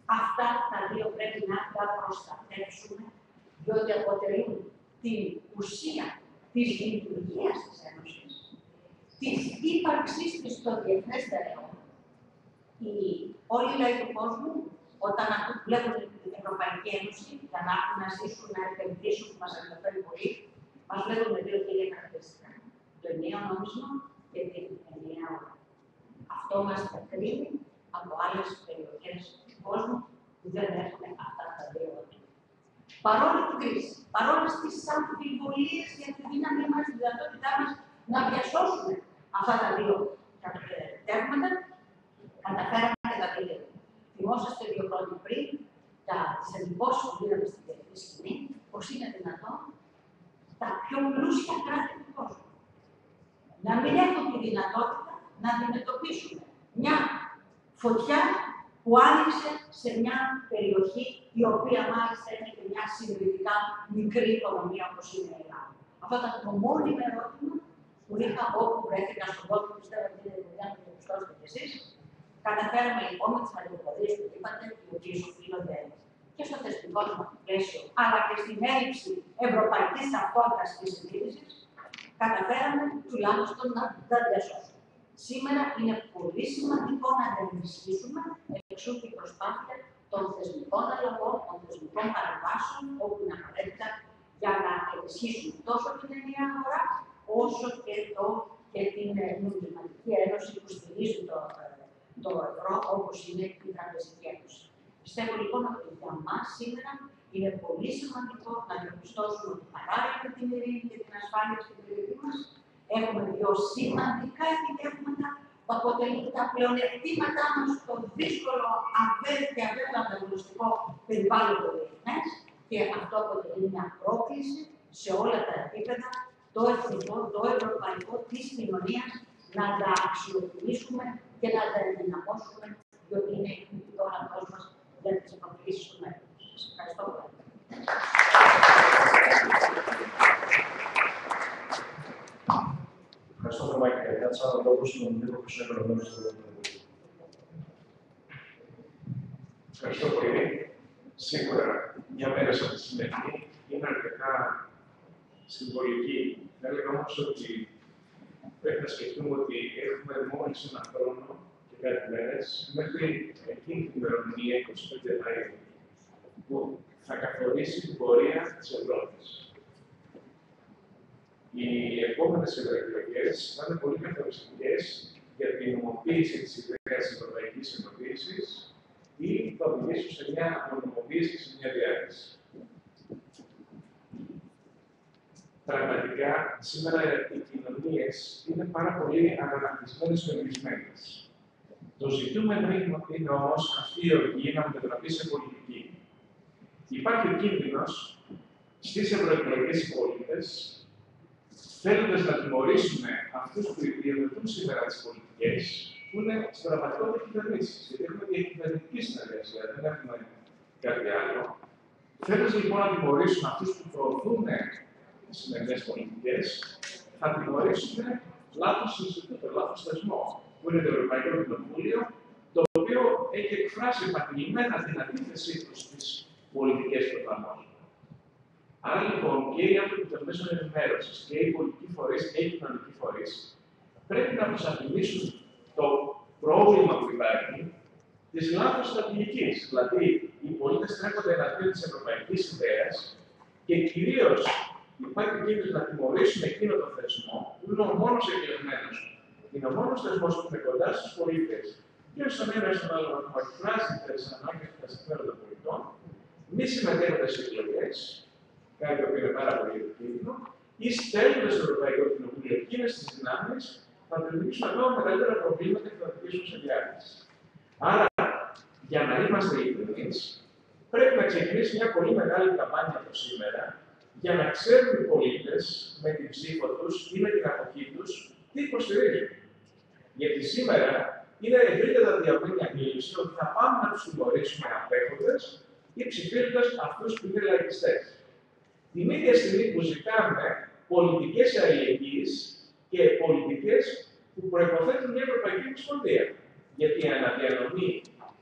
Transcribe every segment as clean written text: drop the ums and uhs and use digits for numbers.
Αυτά τα δύο πρέπει να τα προστατεύσουμε, διότι αποτελούν την ουσία της λειτουργίας της Ένωσης, της ύπαρξης της στο διεθνές στερεό. Όλοι οι λαοί του κόσμου, όταν βλέπουν την Ευρωπαϊκή Ένωση, για να ζήσουν, να επενδύσουν, που μας ενδιαφέρει πολύ, μας βλέπουν με δύο κύρια χαρακτηριστικά. Το ενιαίο νόμισμα και την ενιαία αγορά. Αυτό μας διακρίνει από άλλες περιοχές του κόσμου που δεν έχουν αυτά τα δύο ότυπα. Παρόλη την κρίση, παρόλες τις αμφιβολίες για τη δύναμή μας, τη δυνατότητά μας να διασώσουμε αυτά τα δύο τεύματα, καταφέραμε και τα δύο. Θυμόσαστε 2 χρόνια πριν τις εντυπώσεις που γίνανε στην διεθνή σκηνή, πως είναι δυνατόν τα πιο πλούσια κράτη του κόσμου να μην έχουν τη δυνατότητα να αντιμετωπίσουν μια φωτιά που άνοιξε σε μια περιοχή η οποία μάλιστα είναι και μια συγκριτικά μικρή οικονομία όπως είναι η Ελλάδα. Αυτό ήταν το μόνιμο ερώτημα που είχα όπου βρέθηκα στον κόσμο, πιστεύω ότι είναι η δουλειά που διαπιστώσετε κι εσείς. Καταφέραμε λοιπόν με τις αλληλοποδίες που είπατε, οι οποίες οφείλονται και στο θεσμικό μας πλαίσιο, αλλά και στην έλλειψη ευρωπαϊκής ταυτότητας και συνείδησης, καταφέραμε τουλάχιστον να τα διασώσουμε. Σήμερα είναι πολύ σημαντικό να τα ενισχύσουμε, εξού και η προσπάθεια των θεσμικών αλλαγών, των θεσμικών παρεμβάσεων, όπου είναι απαραίτητα για να ενισχύσουμε τόσο την ενιαία αγορά, όσο και την νομισματική ένωση που στηρίζει το ευρώ, όπως είναι η Τραπεζική Ένωση. Πιστεύω λοιπόν ότι για μας σήμερα είναι πολύ σημαντικό να διαπιστώσουμε ότι παράλληλα με την ειρήνη και την ασφάλεια στην περιοχή μας, έχουμε δύο σημαντικά επιτεύγματα που αποτελούν τα πλεονεκτήματά μας στο δύσκολο και αβέβαιο ανταγωνιστικό περιβάλλον του διεθνές, και αυτό αποτελεί μια πρόκληση σε όλα τα επίπεδα, το εθνικό, το ευρωπαϊκό, της κοινωνίας, να τα αξιοποιήσουμε και να τα ενδυναμώσουμε, διότι είναι το όραμός μας για τις προκλήσεις του μέλλοντος. Σας ευχαριστώ πολύ. Ευχαριστώ θερμά και Κάτσα, να το ακούσουμε τον Νίκο που είναι εγγραφμένος στο Ευρωπαϊκό. Ευχαριστώ πολύ. Σίγουρα μια μέρα σαν τη σημερινή είναι αρκετά συμβολική. Θα έλεγα όμως ότι πρέπει να σκεφτούμε ότι έχουμε μόλις ένα χρόνο και κάτι μέρες μέχρι εκείνη την ημερομηνία, 25 Μαΐου, που θα καθορίσει την πορεία της Ευρώπης. Οι επόμενες εκλογές θα είναι πολύ καθοριστικές για την νομοποίηση της ιδέας της Ευρωπαϊκής Ενοποίησης ή θα οδηγήσουν σε μια μονομοποίηση σε μια διάρκεια. Πραγματικά, σήμερα οι κοινωνίες είναι πάρα πολύ αναναπτυσμένες και οργισμένες. Το ζητούμενο είναι όμως αυτή η οργή να μετατραπεί σε πολιτική. Υπάρχει ο κίνδυνος στις ευρωεκλογές οι πολίτες, θέλοντας να τιμωρήσουμε αυτούς που υιοθετούν σήμερα τις πολιτικές, που είναι στην πραγματικότητα κυβερνήσεις. Γιατί έχουμε διακυβερνητική συνεργασία, δεν έχουμε κάτι άλλο. Θέλοντας λοιπόν να τιμωρήσουν αυτούς που προωθούν τις σημερινές πολιτικές, θα τιμωρήσουν λάθος Ινστιτούτο, λάθος θεσμό, που είναι το Ευρωπαϊκό Κοινοβούλιο, το οποίο έχει εκφράσει επανειλημμένα την αντίθεσή του στις πολιτικές που εφαρμόζουν. Άρα λοιπόν και οι άνθρωποι των μέσων ενημέρωσης και οι πολιτικοί φορείς και οι κοινωνικοί φορείς πρέπει να αποσαφηνίσουν το πρόβλημα που υπάρχει της λάθος στρατηγικής. Δηλαδή, οι πολίτες τρέχονται εναντίον της ευρωπαϊκής ιδέας και κυρίως υπάρχει κίνδυνος να τιμωρήσουν εκείνο τον θεσμό που είναι ο μόνος εκλεγμένος. Είναι ο μόνος θεσμός που είναι κοντά στους πολίτες και στον ένα ή στον άλλο βαθμό εκφράζει τις ανάγκες και τα συμφέροντα των πολιτών, μη συμμετέχοντας σε εκλογές, κάτι το οποίο είναι πάρα πολύ επικίνδυνο, ή στέλνοντας στο Ευρωπαϊκό Κοινοβούλιο εκείνες τις δυνάμεις θα δημιουργήσουν ακόμα μεγαλύτερα προβλήματα και θα οδηγήσουν σε διάρκεια. Άρα, για να είμαστε ειλικρινείς, πρέπει να ξεκινήσει μια πολύ μεγάλη καμπάνια από σήμερα για να ξέρουν οι πολίτες με την ψήφο τους ή με την αποχή τους τι υποστηρίζουν. Γιατί σήμερα είναι ευρύτερα διαβρύνει αντίληψη ότι θα πάμε να τους τιμωρήσουμε απέχοντας ή ψηφίζοντας αυτούς που είναι λαϊκιστές. Την ίδια στιγμή που ζητάμε πολιτικές αλληλεγγύης και πολιτικές που προϋποθέτουν μια Ευρωπαϊκή Ομοσπονδία. Γιατί η αναδιανομή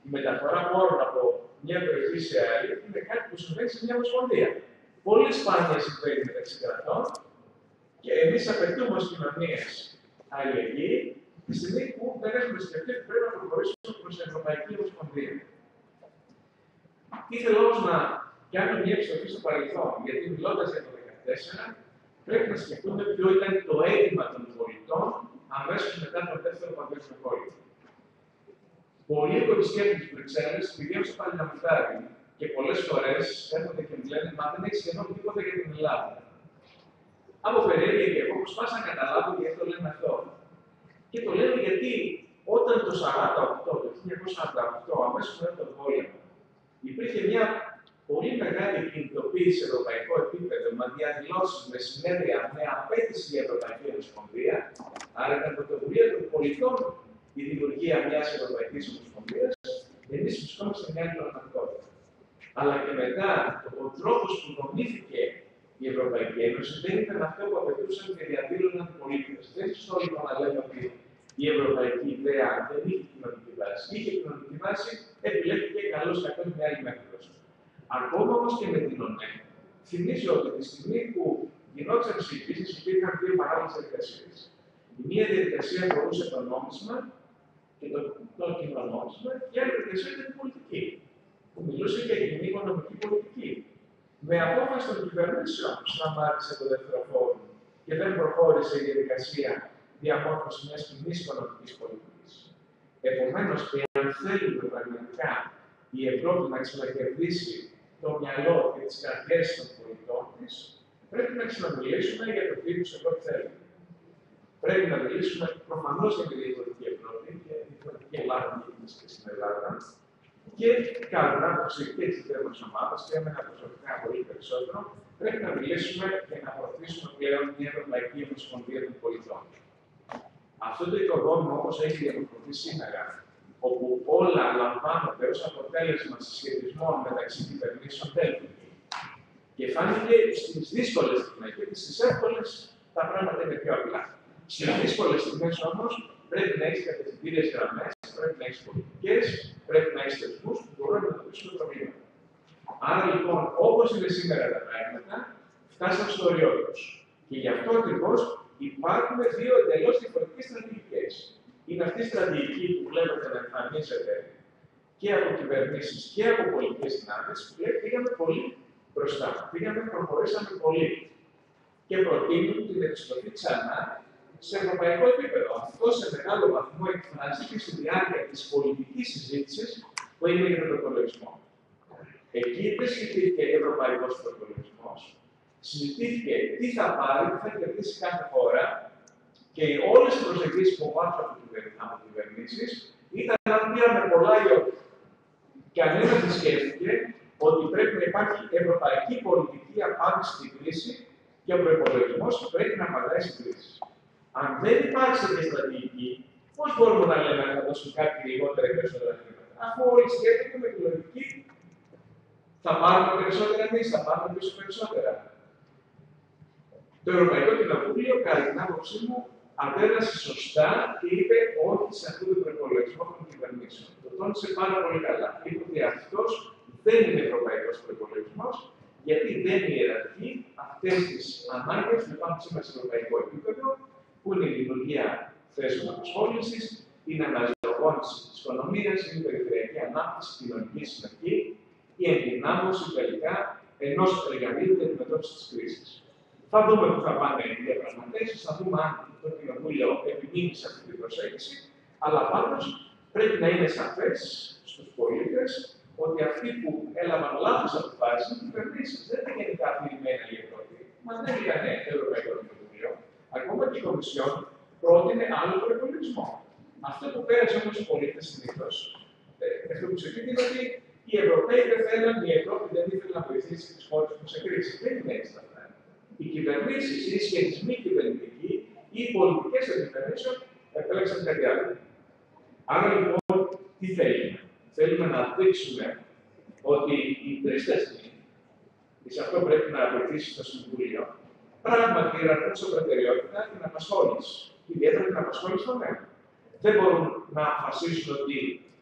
Η μεταφορά πόρων από μια περιοχή σε άλλη είναι κάτι που συμβαίνει σε μια ομοσπονδία. Πολύ σπάνια συμβαίνει μεταξύ κρατών και εμείς απαιτούμε ως κοινωνίες αλληλεγγύη τη στιγμή που δεν έχουμε σκεφτεί ότι πρέπει να προχωρήσουμε προς την Ευρωπαϊκή Ομοσπονδία. Ήθελα όμως να κάνω μια επιστροφή στο παρελθόν, γιατί μιλώντας για το 2014, πρέπει να σκεφτούμε ποιο ήταν το αίτημα των πολιτών αμέσως μετά τον Δεύτερο Παγκόσμιο Πόλεμο. Πολλοί που επισκέπτονται τις Βρυξέλλες πηγαίνουν στο Παλαιομητάρι και πολλές φορές έρχονται και μου λένε: Μα δεν έχει σχεδόν τίποτα για την Ελλάδα. Από περιέργεια και εγώ προσπάθησα να καταλάβω γιατί το λένε αυτό. Και το λένε γιατί όταν το 1948, αμέσως μετά τον πόλεμο, υπήρχε μια πολύ μεγάλη κινητοποίηση σε ευρωπαϊκό επίπεδο, με διαδηλώσεις, με συνέδρια, με απέτηση για Ευρωπαϊκή Ομοσπονδία. Άρα, ήταν πρωτοβουλία των πολιτών η δημιουργία μιας Ευρωπαϊκής Ομοσπονδίας. Εμείς βρισκόμαστε σε μια άλλη πραγματικότητα. Αλλά και μετά, ο τρόπος που δομήθηκε η Ευρωπαϊκή Ένωση δεν ήταν αυτό που απαιτούσαν και διαδήλωναν οι πολίτες. Δεν είναι σωστό λοιπόν να λέμε ότι η ευρωπαϊκή ιδέα δεν είχε κοινωνική βάση. Είχε κοινωνική βάση, επιλέχθηκε καλώς κακώς μια άλλη μέθοδος. Ακόμα όμως και με την ΟΝΕ, θυμίζω ότι τη στιγμή που γινόντουσαν συζητήσεις, υπήρχαν δύο παράλληλες διαδικασίες. Η μία διαδικασία αφορούσε το νόμισμα και το κοινό νόμισμα, και η άλλη διαδικασία ήταν η πολιτική, που μιλούσε για κοινή οικονομική πολιτική. Με απόφαση των κυβερνήσεων σταμάτησε το δεύτερο φόρουμ και δεν προχώρησε η διαδικασία διαμόρφωση μιας κοινής οικονομικής πολιτικής. Επομένως, εάν θέλουμε πραγματικά η Ευρώπη να ξανακερδίσει το μυαλό και τις καρδιές των πολιτών της, πρέπει να ξαναμιλήσουμε για το τι τους Ευρώπη θέλουμε. Πρέπει να μιλήσουμε προφανώς για τη διαφορετική Ευρώπη και τη διαφορετική Ελλάδα και στην Ελλάδα. Και κατά την άποψη και τη δική μας ομάδας, και εμένα προσωπικά πολύ περισσότερο, πρέπει να μιλήσουμε και να προωθήσουμε πλέον μια Ευρωπαϊκή Ομοσπονδία των πολιτών. Αυτό το οικοδόμημα όμως έχει διαμορφωθεί σήμερα, όπου όλα λαμβάνονται ως αποτέλεσμα συσχετισμών μεταξύ κυβερνήσεων τέλειων. Και φάνηκε στις δύσκολες στιγμές, γιατί στις εύκολες τα πράγματα είναι πιο απλά. Στις δύσκολες στιγμές όμως πρέπει να έχεις κατευθυντήριες γραμμές, πρέπει να έχεις πολιτικές, πρέπει να έχεις θεσμούς που μπορούν να αντιμετωπίσουν το πρόβλημα. Άρα λοιπόν, όπως είναι σήμερα τα πράγματα, φτάσαμε στο όριό τους. Και γι' αυτό ακριβώς υπάρχουν δύο εντελώς διαφορετικές στρατηγικές. Είναι αυτή η στρατηγική που βλέπετε να εμφανίζεται και από κυβερνήσεις και από πολιτικές δυνάμεις, που λέει πήγαμε πολύ μπροστά. Προχωρήσαμε πολύ. Και προτείνουν την επιστροφή ξανά σε ευρωπαϊκό επίπεδο. Αυτό σε μεγάλο βαθμό εκφράζει και στη διάρκεια της πολιτικής συζήτησης που έγινε για τον προπολογισμό. Εκεί δεν συζητήθηκε ευρωπαϊκός προπολογισμός. Συζητήθηκε τι θα πάρει, τι θα κερδίσει κάθε χώρα και όλες οι προσεγγίσεις που υπάρχουν από κυβερνήσεις ήταν αν πήραμε πολλά ή όχι. Κανένας δεν σκέφτηκε ότι πρέπει να υπάρχει ευρωπαϊκή πολιτική απάντηση στην κρίση και ο προϋπολογισμός πρέπει να απαντάει στην κρίση. Αν δεν υπάρξει τέτοια στρατηγική, πώς μπορούμε να λέμε να δώσουμε κάτι λιγότερα ή περισσότερα χρήματα? Αφού όλοι σκέφτονται με τη λογική, θα πάρουμε περισσότερα εμείς, θα πάρουμε πίσω περισσότερα. Το Ευρωπαϊκό Κοινοβούλιο, κατά την άποψή μου, αντέδρασε σωστά και είπε όχι σε αυτό το προϋπολογισμό των κυβερνήσεων. Το τόνισε πάρα πολύ καλά. Είπε ότι αυτός δεν είναι ευρωπαϊκός προϋπολογισμός, γιατί δεν ιεραρχεί αυτές τις ανάγκες που υπάρχουν σήμερα σε ευρωπαϊκό επίπεδο, που είναι η δημιουργία θέσεων απασχόλησης, είναι η αναζωογόνηση της οικονομίας, είναι η περιφερειακή ανάπτυξη, η κοινωνική συνοχή, η ενδυνάμωση τελικά ενός εργαλείου για την αντιμετώπιση της κρίσης. Θα δούμε πού θα πάνε οι διαπραγματεύσεις, θα δούμε αν το Κοινοβούλιο επιμείνει σε αυτή την προσέγγιση, αλλά πάντως πρέπει να είναι σαφές στους πολίτες ότι αυτοί που έλαβαν λάθος αποφάσεις είναι κυβερνήσεις. Δεν είναι γενικά αφηρημένα η Ευρώπη. Μα δεν ήταν το Ευρωπαϊκό Κοινοβούλιο. Ακόμα και η Κομισιόν πρότεινε άλλο προϋπολογισμό. Αυτό που πέρασε όμως οι πολίτες συνήθως, αυτό που συζητείται είναι ότι οι Ευρωπαίοι δεν θέλουν, η Ευρώπη δεν ήθελε να βοηθήσει τις χώρες που σε κρίση. Δεν είναι έτσι τα πράγματα. Οι κυβερνήσεις, οι σχετισμοί κυβερνητικοί ή οι πολιτικές των κυβερνήσεων επέλεξαν κάτι άλλο. Άρα λοιπόν, τι θέλουμε? Θέλουμε να δείξουμε ότι οι τρεις θεσμοί, και σε αυτό πρέπει να βοηθήσει το Συμβούλιο, πράγματι ιεραρχούν σε προτεραιότητα την απασχόληση. Ιδιαίτερα την απασχόληση των νέων. Δεν μπορούν να αποφασίσουν ότι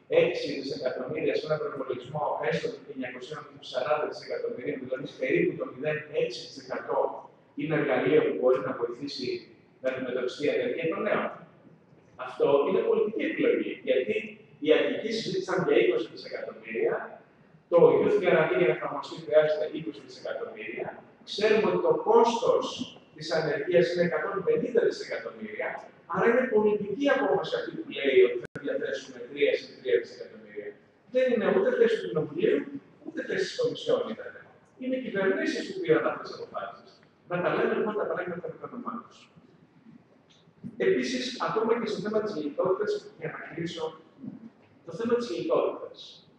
6 δισεκατομμύρια σε ένα προπολογισμό έστω 940 δισεκατομμυρίων, δηλαδή περίπου το 0,6% είναι εργαλείο που μπορεί να βοηθήσει να αντιμετωπιστεί η ανεργία των νέων. Αυτό είναι πολιτική επιλογή. Γιατί οι Αττικοί συζήτησαν για 20 δισεκατομμύρια, το Youth Guarantee για να εφαρμοστεί χρειάζεται 20 δισεκατομμύρια. Ξέρουμε ότι το κόστος της ανεργίας είναι 150 δισεκατομμύρια, άρα είναι πολιτική απόφαση αυτή που λέει ότι θα διαθέσουμε 3 δισεκατομμύρια. Δεν είναι ούτε θέση του Κοινοβουλίου, ούτε θέση τη Κομισιόν. Είναι κυβερνήσεις που πήραν αυτές τις αποφάσεις. Να τα λέμε λοιπόν τα πράγματα με το όνομά τους. Επίσης, ακόμα και στο θέμα της λιτότητας, για να κλείσω, το θέμα της λιτότητας.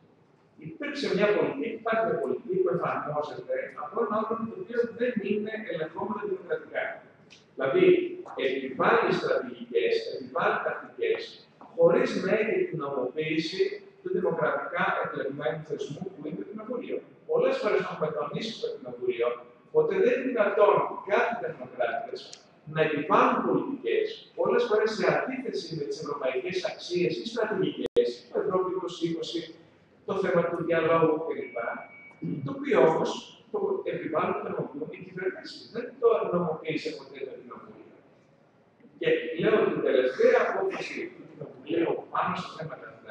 Υπήρξε μια πολιτική, υπάρχει μια πολιτική που εφαρμόζεται από ένα όργανο το οποίο δεν είναι ελεγχόμενο δημοκρατικά. Δηλαδή, επιβάλλει στρατηγικές, επιβάλλει τακτικές, χωρίς να έχει την νομοποίηση του δημοκρατικά εκλεγμένου θεσμού που είναι το Κοινοβούλιο. Πολλές φορές έχουμε τονίσει στο Κοινοβούλιο ότι δεν είναι δυνατόν κάποιοι τεχνοκράτες να επιβάλλουν πολιτικές, πολλές φορές σε αντίθεση με τις ευρωπαϊκές αξίες ή στρατηγικές, το Ευρώπη 2020, το θέμα του διαλόγου κλπ. Το οποίο όμως το επιβάλλουν και νομοποιούν οι κυβερνήσεις. Δεν το νομοποίησε ποτέ το Κοινοβούλιο. Και λέω την τελευταία απόφαση του Κοινοβουλίου πάνω στα θέματα αυτά,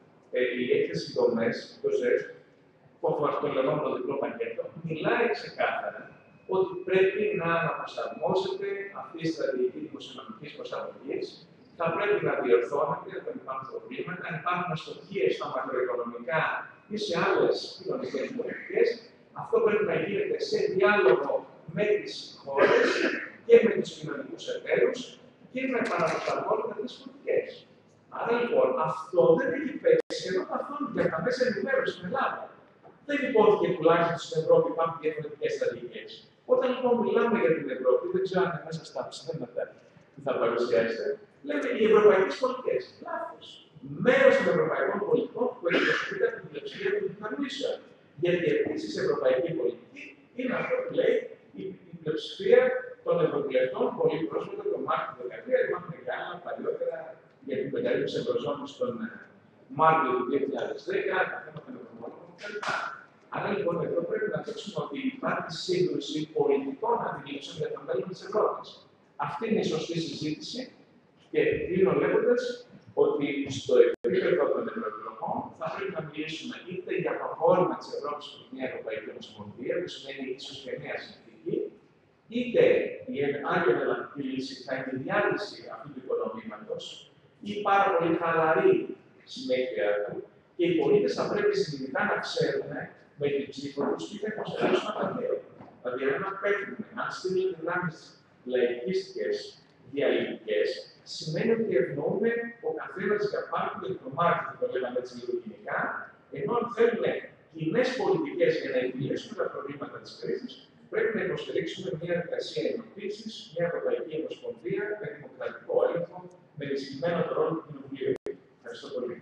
η έκθεση δομές, το ΖΕΣ, που αφορά το λεγόμενο διπλό πακέτο, μιλάει ξεκάθαρα ότι πρέπει να αναπροσαρμόζεται αυτή η στρατηγική δημοσιονομικής προσαρμογής, θα πρέπει να διορθώνεται όταν υπάρχουν προβλήματα, αν υπάρχουν αστοχίες στα μακροοικονομικά ή σε άλλες κοινωνικές πολιτικές. Αυτό πρέπει να γίνεται σε διάλογο με τις χώρες και με τους κοινωνικούς εταίρους και να επαναπροσαρμόζονται τις πολιτικές. Άρα λοιπόν αυτό δεν έχει πέσει ενώ καθόλου για τα μέσα ενημέρωση στην Ελλάδα. Δεν υπόθηκε τουλάχιστον στην Ευρώπη υπάρχουν διαφορετικές στρατηγικές. Όταν λοιπόν μιλάμε για την Ευρώπη, δεν ξέρω αν είναι μέσα στα ψηφίσματα που θα παρουσιάσετε, λέμε οι ευρωπαϊκές πολιτικές. Λάθος. Μέρος των ευρωπαϊκών πολιτικών που εκπροσωπείται από την πλειοψηφία των κυβερνήσεων. Γιατί επίσης η ευρωπαϊκή πολιτική είναι αυτό που λέει η πλειοψηφία των ευρωβουλευτών, πολύ πρόσφατα τον Μάρτιο του 2013, υπάρχουν και άλλα παλιότερα για την μεταρρύθμιση ευρωζώνης τον Μάρτιο του 2010, τα θέματα των ευρωβουλευτών κλπ. Άρα λοιπόν εδώ πρέπει να δείξουμε ότι υπάρχει σύγκρουση πολιτικών αντιλήψεων για το μέλλον της Ευρώπης. Αυτή είναι η σωστή συζήτηση και κλείνω λέγοντας ότι στο επίπεδο των ευρωεκλογών θα πρέπει να μιλήσουμε είτε για προχώρημα της Ευρώπης προς μια Ευρωπαϊκή Ομοσπονδία, που σημαίνει ίσως και νέα συνθήκη, είτε η άλλη εναλλακτική λύση θα είναι η διάλυση αυτού του οικονομήματος ή πάρα πολύ χαλαρή συνέχεια του, και οι πολίτες θα πρέπει συνειδητά να ξέρουν με την ψήφο τους τι θα υποστηρίξουν από τα δύο. Δηλαδή, αν παίρνουμε, αν στείλουμε δυνάμεις λαϊκίστικες, διαλυτικές, σημαίνει ότι ευνοούμε ο καθένας για πάρτι και το μάρκετ, το λέγαμε έτσι λίγο κοινικά, ενώ αν θέλουμε κοινές πολιτικές για να επιλύσουμε τα προβλήματα της κρίσης, πρέπει να υποστηρίξουμε μια εργασία ενοποίησης, μια Ευρωπαϊκή Ομοσπονδία με δημοκρατικό έλεγχο, με ενισχυμένο το ρόλο του Κοινοβουλίου. Ευχαριστώ πολύ.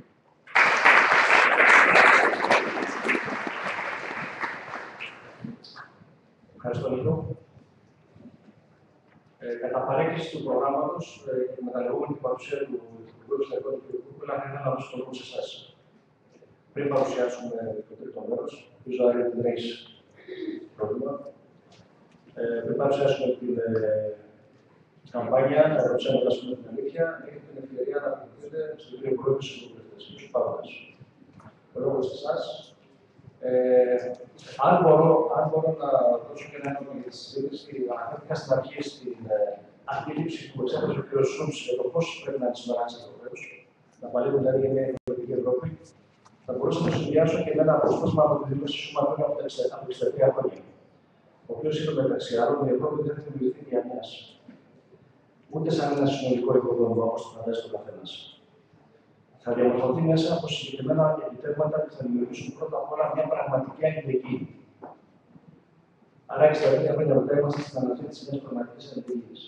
Ευχαριστώ, Νίκο. Κατά παρέκκληση του προγράμματος και με τα λεγόμενη παρουσία του Υπουργού Εξωτερικών του κ. Κούκουλα, θα ήθελα να δώσω το λόγο σε εσάς. Πριν παρουσιάσουμε το τρίτο μέρος, ελπίζω να δεν έχει πρόβλημα. Πριν παρουσιάσουμε την καμπάνια, να ρωτήσετε την αλήθεια, έχετε την ευκαιρία να απευθυνθείτε στον κύριο Πρόεδρο της Ευρωβουλευτής, κ. Παύλας. Το λόγο σε εσάς. Αν μπορώ να δώσω και ένα έργο για τη συζήτηση, αναφέρθηκα στην αρχή στην αντίληψη που εξέφρασε ο κ. Σούλτς για το πώς πρέπει να αντιμετωπίσει του Ευρωπαίου, να παλεύουν δηλαδή για μια ευρωπαϊκή Ευρώπη, θα μπορούσα να συνδυάσω και με ένα απόσπασμα από τη δήλωση Σουμαντών από τα 63 χρόνια. Ο οποίος είπε μεταξύ άλλων ότι η Ευρώπη δεν θα δημιουργηθεί για μιας, ούτε σαν ένα συνολικό οικοδόμημα όπως το φαντάζεται ο καθένας. Θα διαμορφωθεί μέσα από συγκεκριμένα επιτεύγματα που θα δημιουργήσουν πρώτα απ' όλα μια πραγματική αλληλεγγύη. Άρα, 60 χρόνια μετά είμαστε στην αναζήτηση μιας πραγματικής αλληλεγγύης.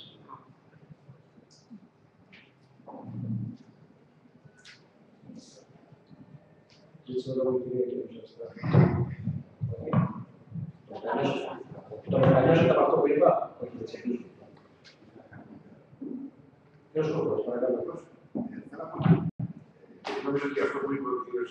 Ζήτησε το λόγο, κυρία Κυριακή. Το μετανιώσετε από αυτό που είπα, όχι έτσι. Ποιος σκοπός, παρακαλώ. Νομίζω ότι αυτό που είπε ο κ.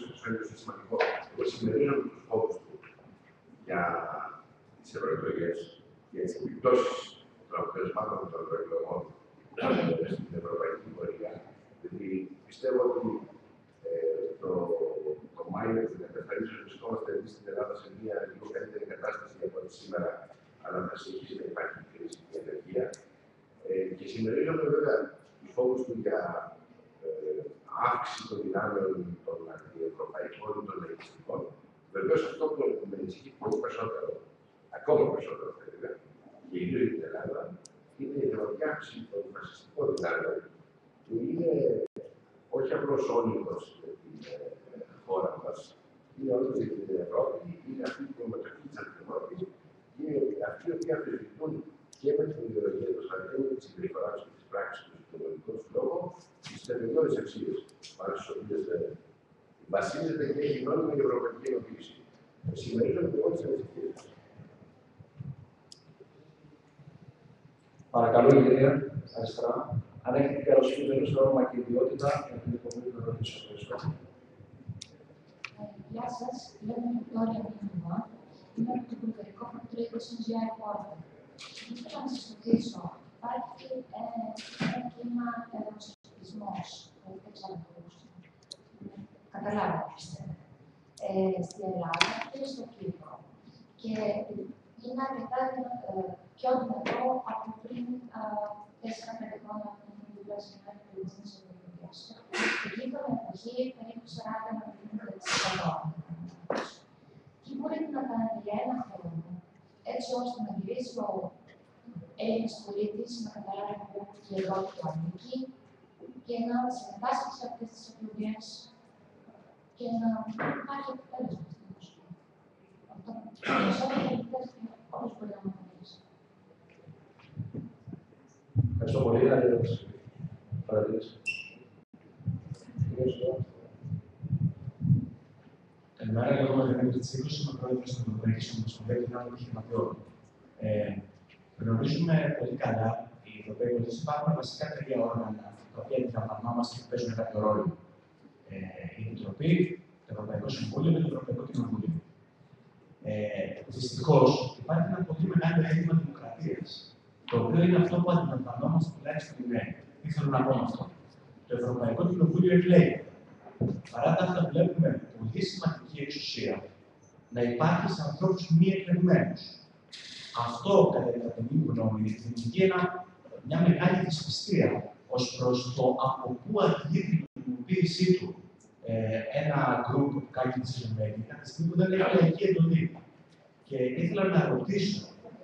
για τις ευρωεκλογές, για τις επιπτώσεις των αποτελεσμάτων των ευρωεκλογών στην ευρωπαϊκή πορεία. Δηλαδή, πιστεύω ότι το Μάιο του 2014 βρισκόμαστε εμείς στην Ελλάδα σε μια λίγο καλύτερη κατάσταση από ό,τι σήμερα, αλλά θα συνεχίσει να υπάρχει κρίση και ενεργεία. Και συμμερίζομαι βέβαια τους φόβους του για αύξηση των δυνάμεων των αντιευρωπαϊκών, των ελκυστικών. Βεβαίως αυτό που με ενισχύει πολύ περισσότερο, ακόμα περισσότερο θα έλεγα, και ιδίως για την Ελλάδα, είναι η δραματική αύξηση των φασιστικών δυνάμεων, που είναι όχι απλώς όλος για την χώρα μας, είναι όλος για την Ευρώπη, είναι αυτοί που μεταξύ της Ευρώπης και αυτοί οι οποίοι αμφισβητούν και με την ιδεολογία του αλλά και με τη συμπεριφορά του και τις πράξεις του στον πολιτικό του λόγο, τις θεμελιώδεις αξίες πάνω στις οποίες βασίζεται και έχει νόημα η ευρωπαϊκή ενοποίηση. Συμμερίζομαι και εγώ τις ανησυχίες. Παρακαλώ, η κυρία αριστερά. Αν έχετε την καλοσύνη, δεν στο όνομα και ιδιότητα για την υπομονή του ερωτήσεων. Ευχαριστώ. Γεια σας, λέγομαι Βικτόρια Μήνυμα. Είμαι από το Βουλγαρικό Φακτορείο του CGI Portal. Ήθελα να σας ρωτήσω, υπάρχει ένα κύμα ευρωσκεπτισμός που δεν ξέρω αν καταλάβατε, πιστεύω, στην Ελλάδα και στο Κύπρο. Και είναι αρκετά πιο δυνατό από πριν 4-5 χρόνια που είχαμε δουλειάσει με την Ελληνική Ελληνική. Εκεί είχαμε εποχή περίπου 40-50%. Τι μπορείτε να κάνετε για ένα χρόνο, έτσι ώστε να γυρίσει ο Έλληνας πολίτης να καταλάβει που εδώ και το ανήκει και να συμμετάσχει σε αυτές τις εκλογές και να υπάρχει αποτέλεσμα στην ζωή. Αυτό είναι όπως μπορεί να μεταφέρει. Ευχαριστώ πολύ. Άλλη ερώτηση. Παρατήρηση. Καλημέρα, λέγομαι Δημήτρη Τσίκλος, είμαι πρόεδρος της Ευρωπαϊκής Ομοσπονδίας Κοινών Επιχειρηματιών. Γνωρίζουμε πολύ καλά οι Ευρωπαίοι πολίτες υπάρχουν βασικά τρία όργανα τα οποία αντιλαμβανόμαστε και παίζουν κάποιο ρόλο. Η Επιτροπή, το Ευρωπαϊκό Συμβούλιο και το Ευρωπαϊκό Κοινοβούλιο. Δυστυχώς υπάρχει ένα πολύ μεγάλο έλλειμμα δημοκρατίας, το οποίο είναι αυτό που αντιλαμβανόμαστε τουλάχιστον οι νέοι. Τι θέλω να πω με αυτό. Το Ευρωπαϊκό Κοινοβούλιο εκλέγει. Παρά τα αυτά, βλέπουμε πολύ σημαντική εξουσία να υπάρχει σε ανθρώπους μη εκλεγμένους. Αυτό, κατά την κοινή γνώμη, δημιουργεί μια μεγάλη δυσπιστία ως προς το από πού αντλεί την νομιμοποίησή του ένα γκρουπ που κάνει decision making, κατά τη στιγμή που δεν έχει λαϊκή εντολή. Και ήθελα να ρωτήσω,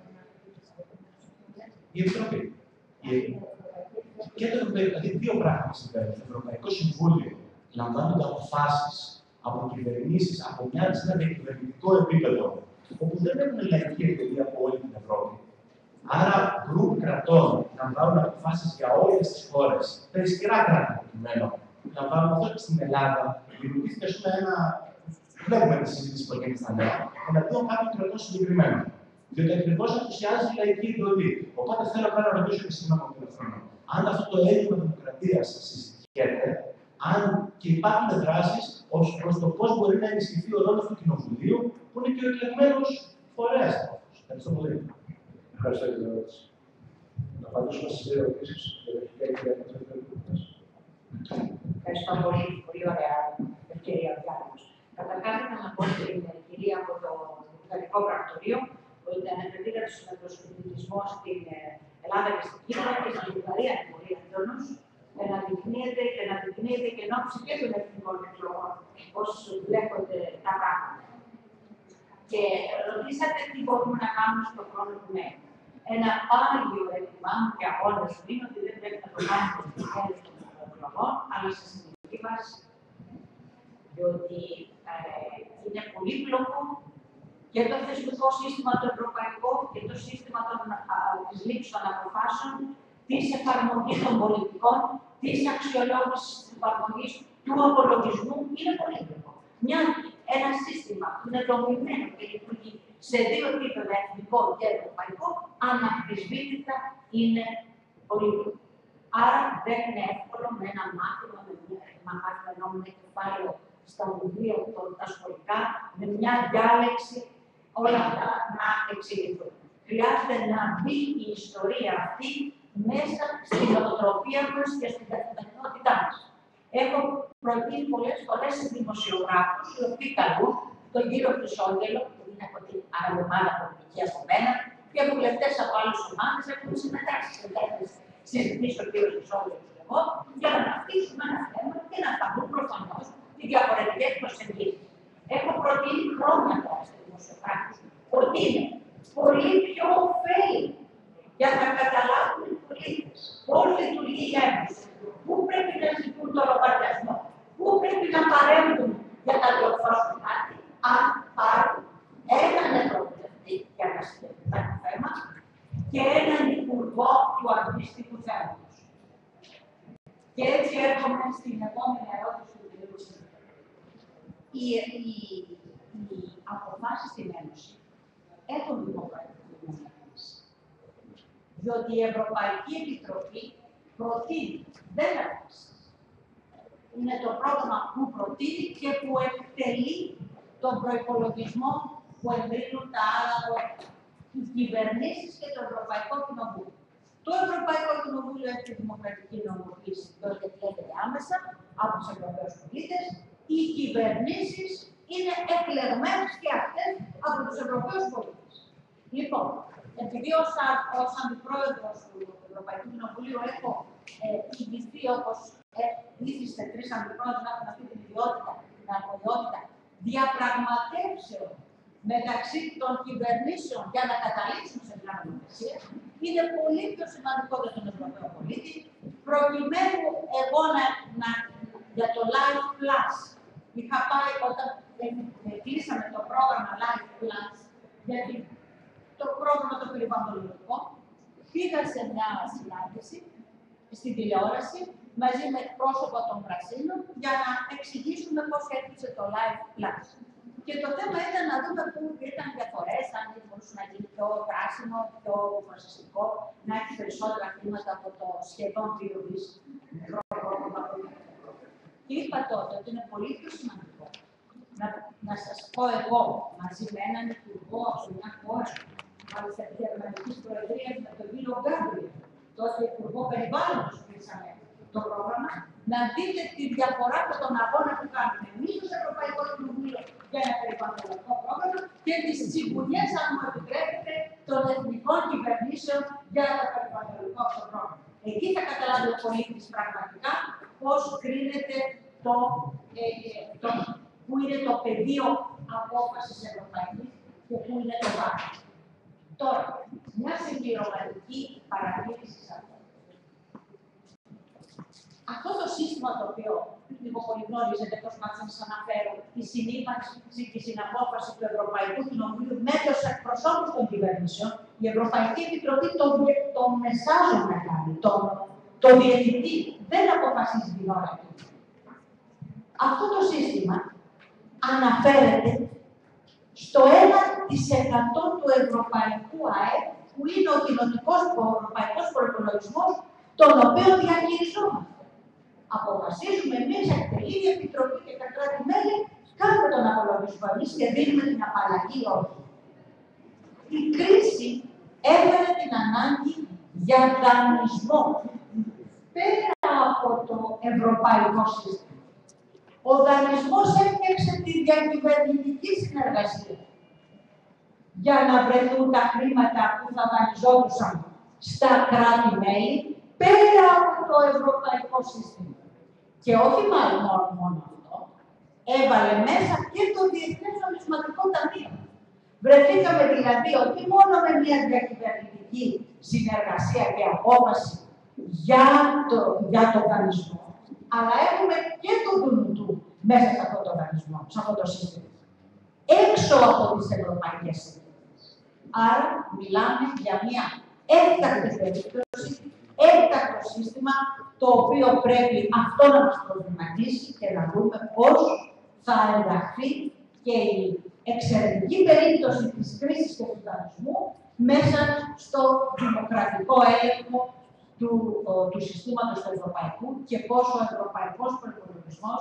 η Επιτροπή, και το Ευρωπαϊκό, δηλαδή δύο πράγματα συμβαίνουν. Το Ευρωπαϊκό Συμβούλιο λαμβάνονται αποφάσεις από κυβερνήσεις, από σε ένα διακυβερνητικό επίπεδο, όπου δεν έχουν λαϊκή εντολή από όλη την Ευρώπη. Άρα, γκρουπ κρατών λαμβάνουν αποφάσεις για όλες τις χώρες, τα ισχυρά κράτη προκειμένου. Λαμβάνουν αυτό και στην Ελλάδα. Δημιουργήθηκε βλέπουμε τη συζήτηση που έγινε στα νέα, εναντίον κάποιων κρατών συγκεκριμένων. Διότι ακριβώς ενθουσιάζει η λαϊκή εντολή. Οπότε θέλω να ρωτήσω και συγγνώμη από την ευθύνη. Αν αυτό το έλλειμμα δημοκρατίας συζητιέται, αν και υπάρχουν δράσεις ως προς το πώς μπορεί να ενισχυθεί ο ρόλος του Κοινοβουλίου, που είναι και ο εκλεγμένος φορέας. Ευχαριστώ πολύ. Ευχαριστώ για την ερώτηση. Να απαντήσουμε στις δύο ερωτήσεις. Ευχαριστώ πολύ. Πολύ ωραία ευκαιρία ο διάλογος. Καταρχάς, ήθελα να πω στην κυρία από το Βουλγαρικό Πρακτορείο ότι αναφερθήκατε στον ευρωσκεπτικισμό στην Ελλάδα και στην Κύπρο και στην Βουλγαρία είναι πολύ έντονος. Αναδεικνύεται και εν ώψη και των εθνικών εκλογών πώς βλέπονται τα πράγματα. Και ρωτήσατε τι μπορούμε να κάνουμε στον χρόνο που μένει. Ένα πάγιο έτοιμά μου και αγώνας είναι ότι δεν πρέπει να το κάνουμε στο τέλος των εκλογών, αλλά σε συνεχή βάση. Διότι είναι πολύπλοκο και το θεσμικό σύστημα το ευρωπαϊκό και το σύστημα της λήψης των αποφάσεων, της εφαρμογής των πολιτικών, της αξιολόγησης της εφαρμογής του απολογισμού είναι πολύπλοκο. Ένα σύστημα που είναι δομημένο και λειτουργεί σε δύο επίπεδα, εθνικό και ευρωπαϊκό, αναμφισβήτητα είναι πολύπλοκο. Άρα δεν είναι εύκολο με ένα μάθημα, με ένα κεφάλαιο στα βιβλία, τα σχολικά, με μια διάλεξη όλα αυτά να εξηγηθούν. Χρειάζεται να μπει η ιστορία αυτή μέσα στην νοοτροπία μας και στην καθημερινότητά μας. Έχω προτείνει πολλές φορές σε δημοσιογράφους, οι οποίοι καλούν τον κύριο Χρυσόγελο, που είναι από την άλλη ομάδα πολιτική από μένα, και βουλευτές από άλλες ομάδες έχουν συμμετάσχει σε τέτοιες συζητήσεις, ο κύριο Χρυσόγελο και εγώ, για να ταυτίσουμε ένα θέμα και να φανούν προφανώς οι διαφορετικές προσεγγίσεις. Έχω προτείνει χρόνια τώρα σε δημοσιογράφους ότι είναι πολύ πιο ωφέλιμο για να καταλάβουν οι πολίτες πώς λειτουργεί η Ένωση, πού πρέπει να ζητούν το λογαριασμό, πού πρέπει να παρέμβουν για να διορθώσουν κάτι, αν πάρουν έναν ευρωβουλευτή για ένα συγκεκριμένο θέμα και έναν υπουργό του αντίστοιχου θέματος. Και έτσι έρχομαι στην επόμενη ερώτηση του κ. Τσίπρα. Οι αποφάσεις στην Ένωση έχουν δημοκρατική νομιμοποίηση. Διότι η Ευρωπαϊκή Επιτροπή προτείνει, δεν αποφασίζει. Είναι το πρόγραμμα που προτείνει και που εκτελεί τον προϋπολογισμό που εγκρίνουν τα άλλα όργανα, οι κυβερνήσεις και το Ευρωπαϊκό Κοινοβούλιο. Το Ευρωπαϊκό Κοινοβούλιο έχει δημοκρατική νομιμοποίηση, διότι εκλέγεται άμεσα από τους Ευρωπαίους πολίτες. Οι κυβερνήσεις είναι εκλεγμένες και αυτές από τους Ευρωπαίους πολίτες. Λοιπόν, επειδή ως αντιπρόεδρος του Ευρωπαϊκού Κοινοβουλίου έχω ηγηθεί, όπως ήθιστε τρεις αντιπρόεδροι να έχουν αυτή την ιδιότητα, την αρμοδιότητα διαπραγματεύσεων μεταξύ των κυβερνήσεων για να καταλήξουν σε μια νομοθεσία, είναι πολύ πιο σημαντικό για τον Ευρωπαίο πολίτη, προκειμένου εγώ για το Life Plus. Είχα πάει όταν κλείσαμε το πρόγραμμα Life Plus, γιατί το πρόγραμμα το περιβαλλοντικό, πήγα σε μια συνάντηση στην τηλεόραση μαζί με εκπρόσωπο των Πρασίνων για να εξηγήσουμε πώς έκλεισε το Life Plus. Και το θέμα ήταν να δούμε πού ήταν διαφορές, αν μπορούσε να γίνει πιο πράσινο, πιο φασιστικό, να έχει περισσότερα χρήματα από το σχεδόν 2 δις πρόγραμμα. Και είπα τότε ότι είναι πολύ πιο σημαντικό να σας πω εγώ μαζί με έναν υπουργό από μια χώρα, μάλιστα τη Γερμανική Προεδρία με τον κύριο Γκάμπριελ, τότε υπουργό περιβάλλοντος κλείσαμε το πρόγραμμα, να δείτε τη διαφορά με τον αγώνα που κάνουμε εμείς ως Ευρωπαϊκό Κοινοβούλιο για ένα περιβαλλοντικό πρόγραμμα και τις τσιμπουλιές, αν μου επιτρέπετε, των εθνικών κυβερνήσεων για το περιβαλλοντικό αυτό πρόγραμμα. Εκεί θα καταλάβει ο πολίτης πραγματικά πώς κρίνεται πού είναι το πεδίο απόφασης ευρωπαϊκής και πού είναι το βάρος. Τώρα, μια συμπληρωματική παρατήρηση σε αυτό. Αυτό το σύστημα το οποίο λίγο πολύ γνωρίζετε, προσπάθησα να σας αναφέρω, η συνύπαρξη και η συναπόφαση του Ευρωπαϊκού Κοινοβουλίου με τους εκπροσώπους των κυβερνήσεων, η Ευρωπαϊκή Επιτροπή το μεσάζον να κάνει, το διευθυντή, δεν αποφασίζει την ώρα του. Αυτό το σύστημα αναφέρεται στο 1% του ευρωπαϊκού ΑΕΠ, που είναι ο κοινοτικός ευρωπαϊκός προϋπολογισμός, τον οποίο διαχειριζόμαστε. Αποφασίζουμε εμείς, εκτελεί η Επιτροπή και τα κράτη-μέλη, κάνουμε τον απολογισμό εμείς και δίνουμε την απαλλαγή όχι. Η κρίση έφερε την ανάγκη για δανεισμό πέρα από το ευρωπαϊκό σύστημα. Ο δανεισμός έφτιαξε τη διακυβερνητική συνεργασία για να βρεθούν τα χρήματα που θα δανειζόντουσαν στα κράτη-μέλη πέρα από το ευρωπαϊκό σύστημα. Και όχι μόνο αυτό, έβαλε μέσα και το Διεθνές Νομισματικό Ταμείο. Βρεθήκαμε δηλαδή όχι μόνο με μια διακυβερνητική συνεργασία και απόφαση για το δανεισμό, αλλά έχουμε και το δουνουτού μέσα σε αυτό το δανεισμό, σε αυτό το σύστημα. Έξω από τις ευρωπαϊκές συνθήκες. Άρα, μιλάμε για μια έκτακτη περίπτωση, έκτακτο σύστημα, το οποίο πρέπει αυτό να μας προβληματίσει και να δούμε πώς θα ενταχθεί και η εξαιρετική περίπτωση της κρίσης και του δανεισμού μέσα στο δημοκρατικό έλεγχο του συστήματος του ευρωπαϊκού και πόσο ο ευρωπαϊκός προϋπολογισμός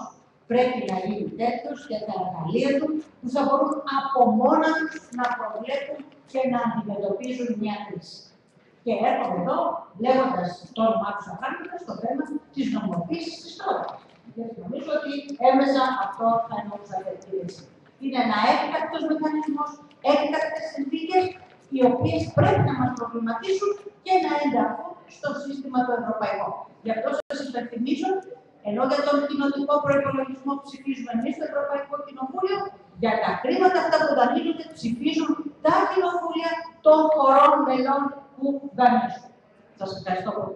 πρέπει να γίνει τέτοιος για τα εργαλεία του που θα μπορούν από μόνα τους να προβλέπουν και να αντιμετωπίζουν μια κρίση. Και έρχομαι εδώ λέγοντας το όνομά του απάντητα στο θέμα της νομοποίησης της τρόικας. Γιατί νομίζω ότι έμεσα αυτό θα εννοούσα διατήρηση. Είναι ένα έκτακτος μηχανισμός, έκτακτες συνθήκες, οι οποίες πρέπει να μας προβληματίσουν και να ενταχθούν στο σύστημα το ευρωπαϊκό. Γι' αυτό σας υπενθυμίζω, ενώ για τον κοινοτικό προϋπολογισμό ψηφίζουμε εμείς στο Ευρωπαϊκό Κοινοβούλιο, για τα χρήματα αυτά που δανείζονται ψηφίζουν τα κοινοβούλια των χωρών μελών που δανείζουν. Σας ευχαριστώ πολύ.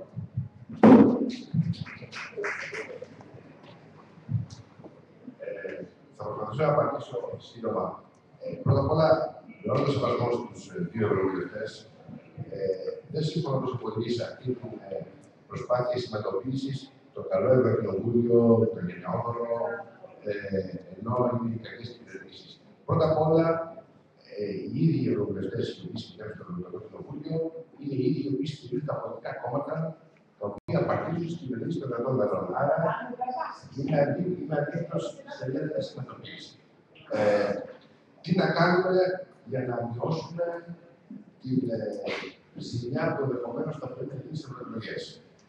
Θα προσπαθήσω να απαντήσω σύντομα. Πρώτα απ' όλα, με όλο το σεβασμό στους δύο ευρωβουλευτές, δεν συμφωνώ τόσο πολύ σε αυτή την προσπάθεια συμμετοποίησης το καλό Ευρωκοινοβούλιο, το γενναιόδωρο, ενώ είναι οι κακές κυβερνήσεις. Πρώτα απ' όλα, οι ίδιοι οι ευρωβουλευτές οι οποίοι συμμετέχουν στο Ευρωπαϊκό Κοινοβούλιο είναι οι ίδιοι οι οποίοι στηρίζουν τα πολιτικά κόμματα τα οποία απαρτίζουν στις κυβερνήσεις των κρατών μελών. Άρα, είναι αντίθετος σε μια συμμετοποίηση. Τι να κάνουμε για να μειώσουμε την ζημιά που ενδεχομένως θα πρέπει να γίνει στις ευρωεκλογές.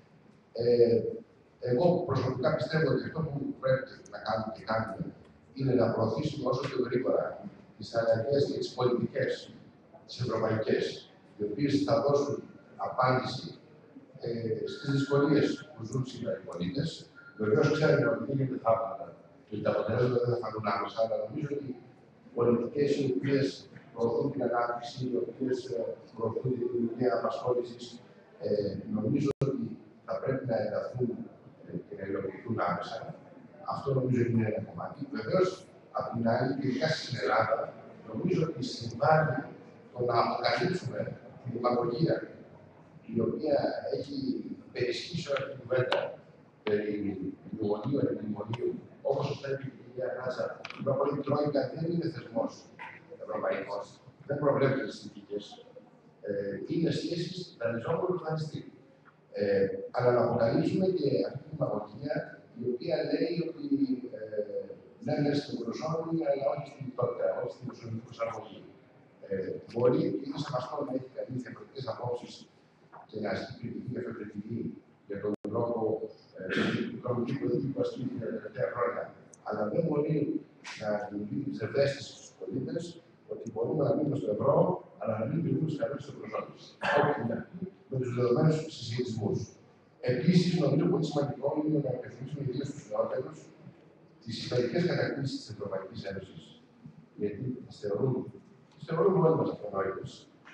Εγώ προσωπικά πιστεύω ότι αυτό που πρέπει να κάνουμε και κάνουμε είναι να προωθήσουμε όσο πιο γρήγορα τις αλλαγές και τις πολιτικές, τις ευρωπαϊκές, οι οποίες θα δώσουν απάντηση στις δυσκολίες που ζουν σήμερα οι πολίτες. Βεβαίως ξέρουμε ότι δεν γίνεται θαύματα και τα αποτελέσματα δεν θα φανούν άμεσα, αλλά νομίζω ότι πολιτικές οι οποίες προωθούν την ανάπτυξη, οι οποίες προωθούν την δημιουργία απασχόλησης, νομίζω ότι θα πρέπει να ενταθούν και να υλοποιηθούν άμεσα. Αυτό νομίζω είναι ένα κομμάτι. Βεβαίως, απ' την άλλη, και ειδικά στην Ελλάδα, νομίζω ότι συμβάλλει το να αποκαλύψουμε τη δημαγωγία, η οποία έχει περισχύσει όλη την κουβέντα περί μνημονίου, αντιμνημονίου, όπως σωστά είπε η κυρία Νάτσα, η Τρόικα δεν είναι θεσμός ευρωπαϊκός, δεν προβλέπει τις συνθήκες. Είναι σχέσεις δανειζόμενου-δανειστή. Αλλά να αποκαλύψουμε και αυτή τη δημαγωγία, η οποία λέει ότι ναι, στην Ευρωζώνη, αλλά όχι στην λιτότητα, όχι στην προσωπική προσαρμογή. Μπορεί και είναι σεβαστό να έχει κανείς διαφορετικές απόψεις και να ασκεί κριτική και αυτοκριτική για τον τρόπο την οικονομική πολιτική που ασκείται τα τελευταία χρόνια. Αλλά δεν μπορεί να δημιουργεί τις ευαίσθησεις στους πολίτες ότι μπορούμε να μείνουμε στο ευρώ, αλλά να μην δημιουργούμε τις κανόνες της Ευρωζώνης. Όχι είναι αυτή, με τους δεδομένους συσχετισμούς. Επίσης, νομίζω πολύ σημαντικό είναι να υπενθυμίσουμε ιδίως στους νεότερους τις ιστορικές κατακτήσεις της Ευρωπαϊκής Ένωσης. Γιατί τις θεωρούν όλοι μας αυτονόητες.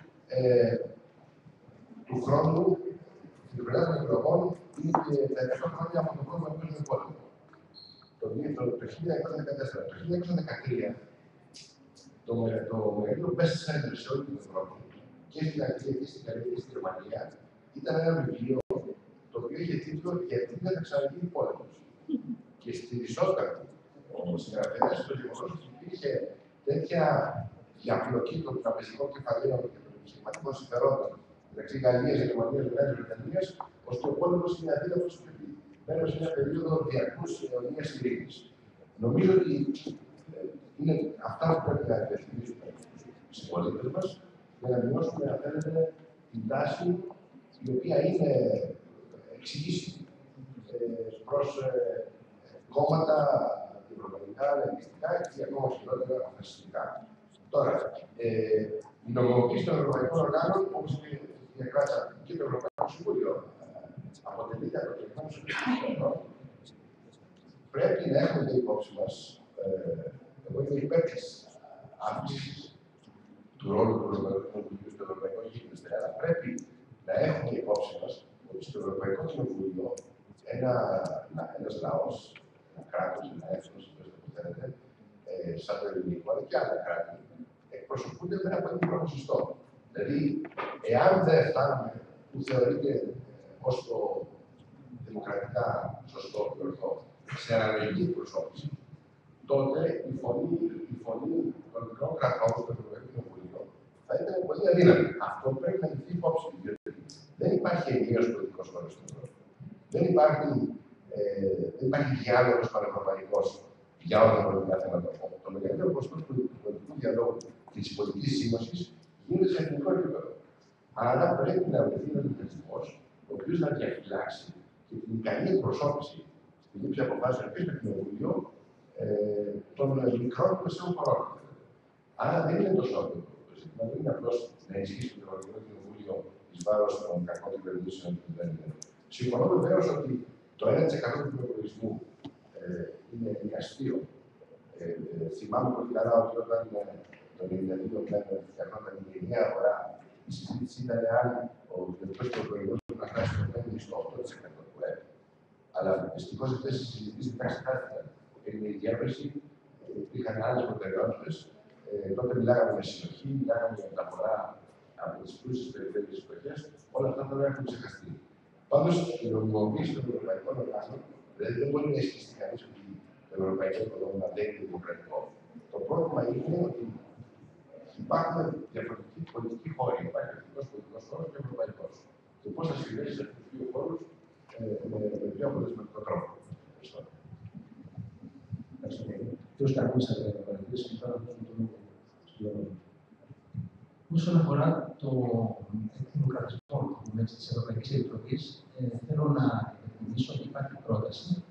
Του χρόνου, στην πλευρά των εκλογών, είναι και τα 100 χρόνια από τον πρώτο παγκόσμιο πόλεμο. Το 1914. Το 1913, το μεγαλύτερο best seller σε όλη την Ευρώπη, και στην Αγγλία και στην Γαλλία και στη Γερμανία, ήταν ένα βιβλίο το οποίο είχε τίτλο «Γιατί δεν θα ξαναγίνει πόλεμος». Και στηριζόταν ο συγγραφέας στο γεγονός ότι υπήρχε τέτοια διαπλοκή των τραπεζικών κεφαλαίων και των επιχειρηματικών συμφερόντων μεταξύ Γαλλίας, Γερμανίας, Μεγάλης Βρετανίας, ώστε ο πόλεμος είναι αδύνατος και μένω σε μια περίοδο διαρκούς αιωνίας ειρήνης. Νομίζω ότι είναι αυτά που πρέπει να υπενθυμίσουμε στους συμπολίτες μας για να μειώσουμε, αν θέλετε, την τάση η οποία είναι εξηγήσιμη προς κόμματα ευρωπαϊκά, λαϊκιστικά και ακόμα χειρότερα φασιστικά. Τώρα, η νομιμοποίηση των ευρωπαϊκών οργάνων, όπως είπε η Κράτσα και το Ευρωπαϊκό Συμβούλιο, αποτελείται από το Ευρωπαϊκό Συμβούλιο. Πρέπει να έχουμε υπόψη μας, εγώ είμαι υπέρ της αύξησης του ρόλου του Ευρωπαϊκού Κοινοβουλίου στο Ευρωπαϊκό Γίγνεσθε, αλλά πρέπει να έχουμε υπόψη μας ότι στο Ευρωπαϊκό Κοινοβούλιο ένας λαός, ένα κράτος, ένα έθνος, όπως θέλετε, σαν το ελληνικό, αλλά και άλλα κράτη, εκπροσωπούνται με ένα πολύ μικρό ποσοστό. Δηλαδή, εάν δεν φτάνουμε που θεωρείται ως το δημοκρατικά σωστό και ορθό σε αναλογική εκπροσώπηση, τότε η φωνή των μικρών κρατών στο Ευρωπαϊκό Κοινοβούλιο θα ήταν πολύ αδύναμη. Αυτό πρέπει να ληφθεί υπόψη, διότι δεν υπάρχει ενιαίος πολιτικός χώρος στην Ευρώπη. Δεν υπάρχει διάλογος πανευρωπαϊκός για όλα τα πολιτικά θέματα. Το μεγαλύτερο ποσοστό του πολιτικού διαλόγου και τη πολιτική σύμβαση γίνεται σε εθνικό επίπεδο. Άρα πρέπει να βρεθεί ένα μηχανισμό ο οποίο να διαφυλάξει και την καλή εκπροσώπηση στη λήψη αποφάσεων και στο Κοινοβούλιο των μικρών μεσαίων χωρών. Άρα δεν είναι τόσο εύκολο το ζήτημα. Δεν είναι απλώ να ενισχύσει το Ευρωπαϊκό Κοινοβούλιο ει βάρο των κακών κυβερνήσεων που δεν είναι. Συμφωνώ βεβαίω ότι το 1% του προπολογισμού είναι αστείο. Θυμάμαι πολύ καλά ότι όταν το 1992 φτιαχνόταν η ενιαία αγορά, η συζήτηση ήταν άλλη. Ο τελικό προπολογισμό να φτάσει στο 8% του ΕΕ. Αλλά δυστυχώ αυτέ οι συζητήσει δεν ξεχάστηκαν. Έγινε η διεύρυνση, υπήρχαν άλλε προτεραιότητε. Τότε μιλάγαμε για συνοχή, μιλάγαμε για μεταφορά από τι πλούσιε περιφέρειες τη φτωχέ. Όλα αυτά τώρα έχουν ξεχαστεί. Πάντω, η νομιμοποίηση των ευρωπαϊκών οργάνων δεν μπορεί να ισχύσει κανεί ότι το ευρωπαϊκό οικοδόμημα δεν είναι δημοκρατικό. Το πρόβλημα είναι ότι υπάρχουν διαφορετικοί πολιτικοί χώροι. Υπάρχει εθνικό πολιτικό χώρο και ευρωπαϊκό. Και πώ θα συνδέσει αυτού του δύο χώρου με πιο αποτελεσματικό τρόπο. Ευχαριστώ. Ευχαριστώ πολύ. Ποιος κανείς θα πρέπει να παρατηρήσει και τώρα δώσουμε τον λόγο στον λόγο. Όσον αφορά το εκδημοκρατισμό τη Ευρωπαϊκή Επιτροπή, θέλω να υπενθυμίσω ότι υπάρχει πρόταση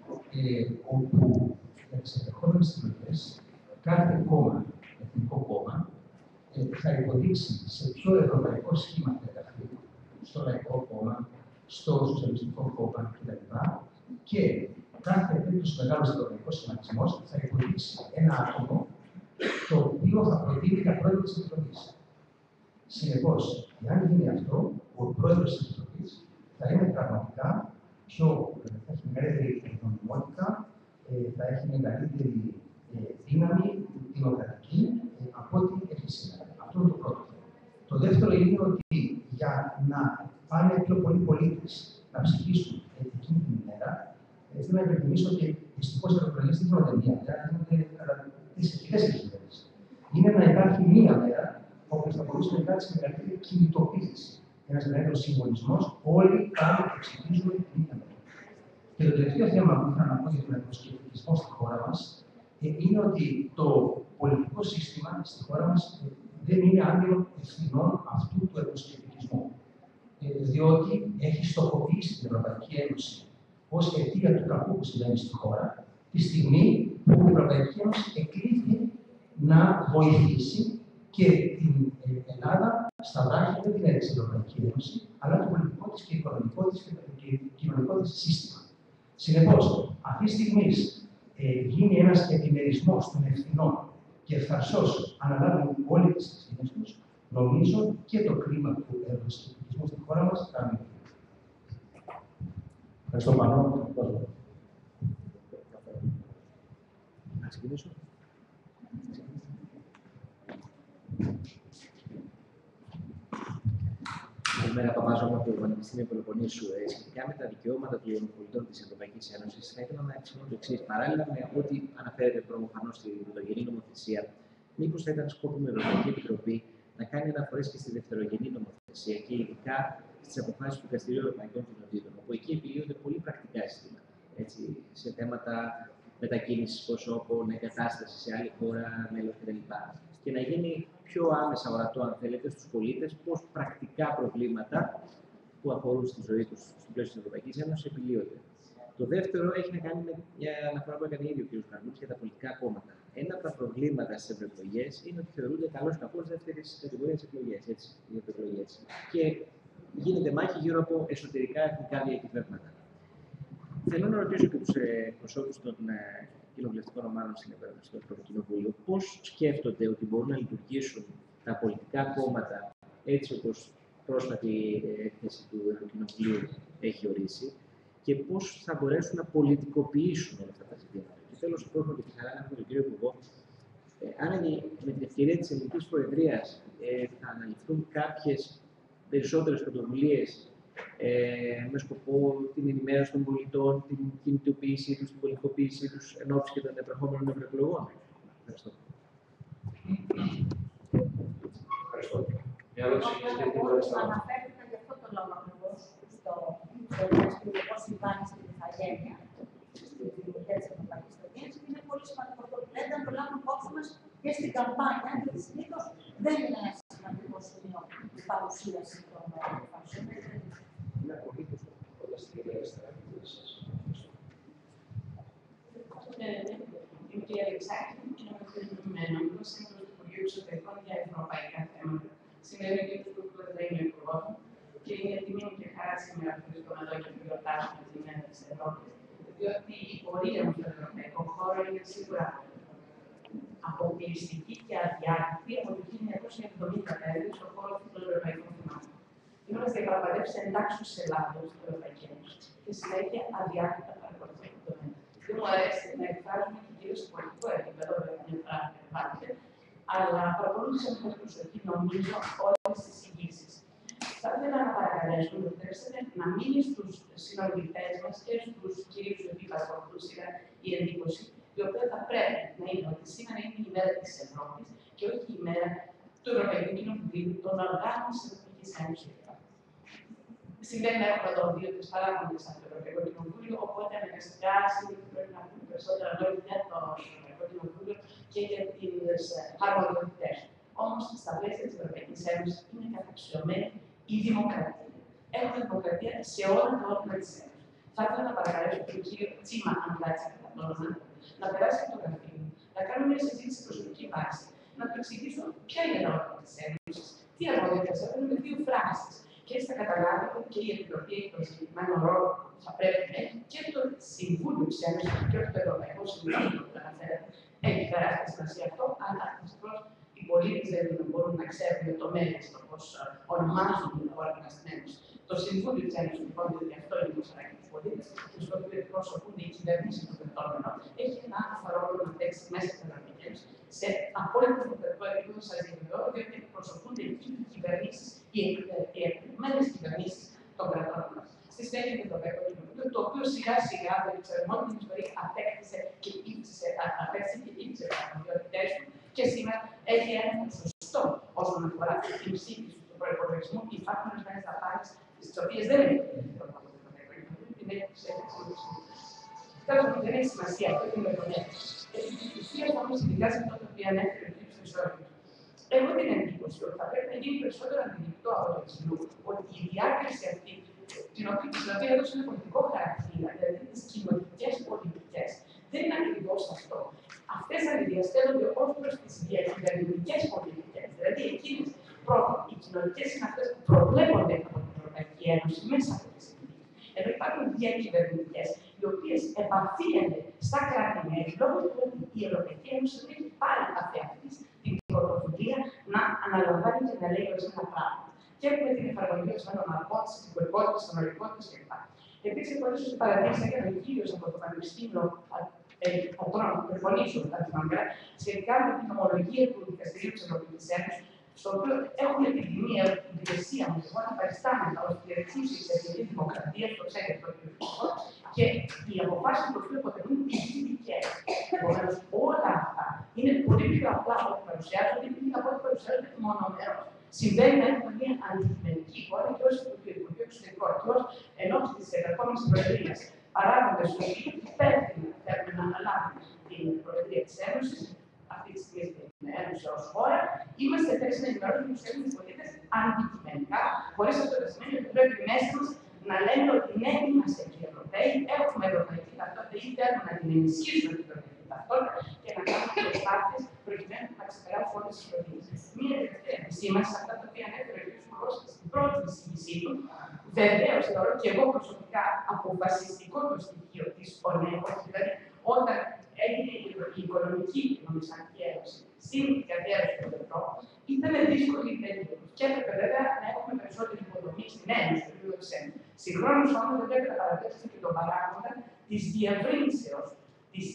όπου για τι επερχόμενε εκλογέ κάθε κόμμα, εθνικό κόμμα, θα υποδείξει σε ποιο ευρωπαϊκό σχήμα θα ενταχθεί, στο Λαϊκό Κόμμα, στο Σοσιαλιστικό Κόμμα κτλ. Και κάθε τέτοιο μεγάλο ευρωπαϊκό σχηματισμό θα υποδείξει ένα άτομο το οποίο θα προτείνει τα πρόεδρο τη Επιτροπή. Συνεπώς, εάν γίνει αυτό, ο πρόεδρος της Επιτροπής θα είναι πραγματικά θα έχει μεγαλύτερη νομιμότητα, θα έχει μεγαλύτερη δύναμη δημοκρατική από ό,τι έχει σήμερα. Αυτό είναι το πρώτο. Το δεύτερο είναι ότι για να πάνε πιο πολλοί πολίτες να ψηφίσουν εκείνη την ημέρα, θέλω να υπενθυμίσω ότι δυστυχώς οι εκλογές δεν γίνονται μία μέρα, γίνονται κατά 4 μέρες. Είναι να υπάρχει μία μέρα όπου θα μπορούσε να υπάρξει μεγαλύτερη κινητοποίηση. Ένα μεγαλύτερο συμβολισμό, όλοι πάμε και ψηφίζουμε την ίδια μέρα. Και το τελευταίο θέμα που ήθελα να πω για τον ευρωσκεπτικισμό στη χώρα μα είναι ότι το πολιτικό σύστημα στη χώρα μα δεν είναι άγγελο ευθυνών αυτού του ευρωσκεπτικισμού. Διότι έχει στοχοποιήσει την Ευρωπαϊκή Ένωση ω αιτία του κακού που συμβαίνει στη χώρα, τη στιγμή που η Ευρωπαϊκή Ένωση εκλήθη να βοηθήσει και την Ελλάδα στα βράχια δεν την έδειξε η Ευρωπαϊκή Ένωση, αλλά το πολιτικό της και οικονομικό της και κοινωνικό της σύστημα. Συνεπώς, αυτή τη στιγμή γίνει ένας επιμερισμός των ευθυνών και ευθαρσώς αναλάβουν όλοι τις ευθύνες τους, νομίζω και το κλίμα του ευρωσκεπτικισμού στη χώρα μας θα μειωθεί. Ευχαριστώ Πανώ. Να ξεκινήσω. Καλημέρα, Παπάζομαι από το Πανεπιστήμιο Πελοποννήσου. Σχετικά με τα δικαιώματα των πολιτών τη Ευρωπαϊκή Ένωση, θα ήθελα να επισημάνω το εξή. Παράλληλα με ό,τι αναφέρεται προφανώς στη πρωτογενή νομοθεσία, μήπως θα ήταν σκόπιμο η Ευρωπαϊκή Επιτροπή να κάνει αναφορές και στη δευτερογενή νομοθεσία και ειδικά στις αποφάσεις του Δικαστηρίου Ευρωπαϊκών Κοινοτήτων, όπου εκεί επιλύονται πολύ πρακτικά ζητήματα. Σε θέματα μετακίνησης προσώπων, εγκατάσταση σε άλλη χώρα, μέλος κτλ. Και να γίνει πιο άμεσα ορατό, αν θέλετε, στους πολίτες πώς πρακτικά προβλήματα που αφορούν στη ζωή τους στο πλαίσιο της Ευρωπαϊκής Ένωσης επιλύονται. Το δεύτερο έχει να κάνει με μια αναφορά που έκανε ήδη ο κ. Καρδούτσης για τα πολιτικά κόμματα. Ένα από τα προβλήματα στις ευρωεκλογές είναι ότι θεωρούνται καλώς κακώς δεύτερης κατηγορίας εκλογές. Και γίνεται μάχη γύρω από εσωτερικά εθνικά διακυβέρματα. Θέλω να ρωτήσω και τους προσώπους των κοινοβουλευτικών ομάδων στο Ευρωκοινοβούλιο πώς σκέφτονται ότι μπορούν να λειτουργήσουν τα πολιτικά κόμματα έτσι όπως πρόσφατη έκθεση του Ευρωκοινοβουλίου έχει ορίσει και πώς θα μπορέσουν να πολιτικοποιήσουν όλα αυτά τα ζητήματα. Και θέλω να πω και τη χαρά να πω τον κύριο Υπουργό, αν με την ευκαιρία της ελληνικής προεδρίας θα αναλυφθούν κάποιες περισσότερες πρωτοβουλίες με σκοπό την ενημέρωση των πολιτών, την κινητοποίησή τους, την πολιτικοποίησή τους εν ώψη και των επερχόμενων ευρωεκλογών. Ευχαριστώ. Ευχαριστώ. Μια ερώτηση σχετικά με τα αναφέρθηκα γι' αυτό το λόγο ακριβώς στο πώς συμβάνει στην ηθαγένεια, στην δημιουργία της ευρωπαϊκής ταινίας. Είναι πολύ και στην καμπάνια, γιατί συνήθως δεν είναι ένα σημαντικό σημείο η παρουσίαση των αποφάσεων. Είναι απολύτως φανταστική αριστερά. Είμαι η κυρία Αλεξάκη, είμαι νομικός σύμβουλος του Υπουργείου Εξωτερικών για ευρωπαϊκά θέματα. Σήμερα είμαι και του Κ. είμαι υπουργός και είναι τιμή μου και χαρά σήμερα που βρίσκομαι εδώ και που γιορτάζουμε τη μέρα της Ευρώπης, διότι η πορεία μου στον ευρωπαϊκό χώρο είναι σίγουρα αποκλειστική και αδιάκριτη από το 1975 στον χώρο των ευρωπαϊκών θεμάτων. Ήμουν στις διαπραγματεύσεις εντάξεως της Ελλάδος στην Ευρωπαϊκή Ένωση και συνέχεια αδιάκριτα παρακολουθώ το τομέα. Δεν μου αρέσει να εκφράζουμε και κυρίως στο πολιτικό επίπεδο, βέβαια μια φορά υπάρχει, αλλά παρακολούθησα με πολύ προσοχή, νομίζω, όλες τις εισηγήσεις. Θα ήθελα να παρακαλέσω, μου επιτρέψετε, να μείνει στους συνομιλητές μας και στους κυρίους οι οποίοι παρακολουθούν σήμερα η εντύπωση, η οποία θα πρέπει να είναι ότι σήμερα είναι η μέρα της Ευρώπης και όχι η μέρα του Ευρωπαϊκού Κοινοβουλίου, των οργάνων της Ευρωπαϊκής Ένωσης. Συμβαίνει να έχουμε εδώ δύο-τρεις παράγοντες από το Ευρωπαϊκό Κοινοβούλιο, οπότε αναγκαστικά πρέπει να πούμε περισσότερα λόγια για το Ευρωπαϊκό Κοινοβούλιο και για τις αρμοδιότητες. Όμως, στα πλαίσια της Ευρωπαϊκής Ένωσης είναι καταξιωμένη η δημοκρατία. Έχουμε δημοκρατία σε όλα τα όργανα της Ένωσης. Θα ήθελα να παρακαλέσω τον κύριο Τσίμα, αν κάτσει κατά το όνομα, να περάσει από το γραφείο, να κάνουμε μια συζήτηση προσωπική βάση, να του εξηγήσω ποια είναι τα όργανα της Ένωσης, τι αρμοδιότητες έχουν με δύο φράσεις. Και έτσι θα καταλάβετε και η Επιτροπή έχει τον συγκεκριμένο ρόλο που θα πρέπει να έχει και το Συμβούλιο της Ένωσης και όχι το Ευρωπαϊκό Συμβούλιο που αναφέρεται. Έχει τεράστια σημασία αυτό, αλλά δυστυχώς οι πολίτες δεν μπορούν να ξέρουν λεπτομέρειες το πώς ονομάζονται τα όργανα στην Ένωση. Το Συμβούλιο της Ένωσης, λοιπόν, διότι αυτό είναι το σαράκι του πολίτη και στο οποίο εκπροσωπούνται οι κυβερνήσεις των κρατών μελών, έχει ένα άλφα ρόλο να παίξει μέσα στην Ευρωπαϊκή Ένωση σε απόλυτο δημοκρατικό επίπεδο, σας διαβεβαιώ, διότι εκπροσωπούνται εκεί οι κυβερνήσεις, οι εκλεγμένες κυβερνήσεις των κρατών μας. Στη συνέχεια το Ευρωπαϊκό Κοινοβούλιο, το οποίο σιγά σιγά, δεν ξέρουμε όλη την ιστορία, απέκτησε και ύψησε τις αρμοδιότητές του και σήμερα έχει ένα ποσοστό όσον αφορά την ψήφιση του προϋπολογισμού και υπάρχουν ορισμένες δαπάνες, τις οποίες δεν έχει το Ευρωπαϊκό Κοινοβούλιο, την έχει Τέλος πάντων, δεν έχει σημασία αυτό και με τον έθνο. Επί της ουσίας όμως, ειδικά σε αυτό το οποίο ανέφερε ο κ. Χρυσόγειος, έχω την εντύπωση ότι θα πρέπει να γίνει περισσότερο αντιληπτό από το κοινό ότι η διάκριση αυτή, την οποία έδωσε ένα πολιτικό χαρακτήρα, δηλαδή τις κοινωνικές πολιτικές, δεν είναι ακριβώς αυτό. Αυτές αντιδιαστέλλονται ως προς τις διακυβερνητικές πολιτικές, δηλαδή εκείνες πρώτον, οι κοινωνικές είναι αυτές που προβλέπονται από την Ευρωπαϊκή Ένωση μέσα από τις συνθήκες. Εδώ υπάρχουν διακυβερνητικές, οι οποίες επαφίενται στα κράτη-μέλη λόγω του ότι η Ευρωπαϊκή Ένωση δεν έχει πάρει αυτή την πρωτοβουλία να αναλαμβάνει και να λέει ορισμένα πράγματα. Και έχουμε την εφαρμογή ορισμένων αρχών, τη υπηκότητα, τη αναλογικότητα κλπ. Επίση, πολύ σωστή παρατήρηση έκανε ο κύριο από το Πανεπιστήμιο Πατρών, Πελοποννήσου, σχετικά με την ομολογία του Δικαστηρίου τη Ευρωπαϊκή Ένωση, στο οποίο έχουμε την τιμή, την υπηρεσία μου, εγώ να παριστάμεθα ω διευθύνση τη Εθνική Δημοκρατία, το ξέρετε το κύριο και οι αποφάσει του οποίου αποτελούν ειδικές. Επομένως, όλα αυτά είναι πολύ πιο απλά από ό,τι παρουσιάζονται και από ό,τι παρουσιάζονται μονομερώς. Συμβαίνει να έχουμε μια αντικειμενική εικόνα και ως το Υπουργείο Εξωτερικών και ως ενός της ερχόμενης προεδρίας παράγοντες οι οποίοι υπεύθυνοι θέλουμε να αναλάβουν την Προεδρία της Ένωσης, αυτή τη στιγμή στην Ένωση ως χώρα, είμαστε θέση να ενημερώσουμε τους Έλληνες πολίτες αντικειμενικά, χωρίς αυτό το σημαίνει ότι πρέπει μέσα μας να λέμε ότι ναι, είμαστε και Ευρωπαίοι, έχουμε ευρωπαϊκή ταυτότητα ή θέλουμε να την ενισχύσουμε την ευρωπαϊκή ταυτότητα και να κάνουμε προσπάθειες προκειμένου να ξεπεράσουμε όλες τις προκλήσεις. Μία τελευταία επισήμανση σε αυτά τα οποία ανέφερε ο κ. Υπουργός στην πρώτη εισήγησή του. Βεβαίως, θεωρώ και εγώ προσωπικά αποφασιστικό το στοιχείο της ΟΝΕΚΟ, δηλαδή όταν έγινε η οικονομική και νομισματική ένωση στην κατέρευση του ευρώ, ήταν δύσκολη η περίοδο. Και έπρεπε βέβαια να έχουμε περισσότερη υποδομή στην Ένωση, το επίπεδο της Ένωσης. Συγχρόνως όμως δεν πρέπει να παραδείξουμε και τον παράγοντα της διευρύνσεως, της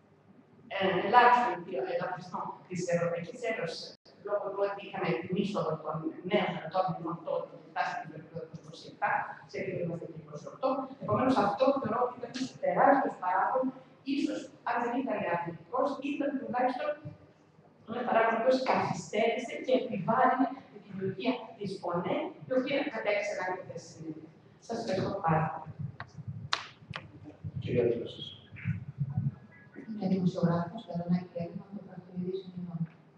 ελάχιστον της Ευρωπαϊκής Ένωσης, λόγω του ότι είχαμε την είσοδο των νέων κρατών μελών που φτάσει στην περίοδο του 27, σε επίπεδο είμαστε και 28. Επομένως, αυτό θεωρώ ότι ήταν ένα τεράστιο παράγον. Ίσως, αν δεν ήταν αρνητικός, ήταν τουλάχιστον ένα παράγον που καθυστέρησε και επιβάλλει τη δημιουργία της ΟΝΕ, η οποία κατέξε να είναι θέση συνέχεια. Σας ευχαριστώ πάρα πολύ. Κυρία Δήλωση. Είμαι δημοσιογράφος, Βερονάκη Έγμα, από το Πρακτορείο Ειδήσεων Ειδών.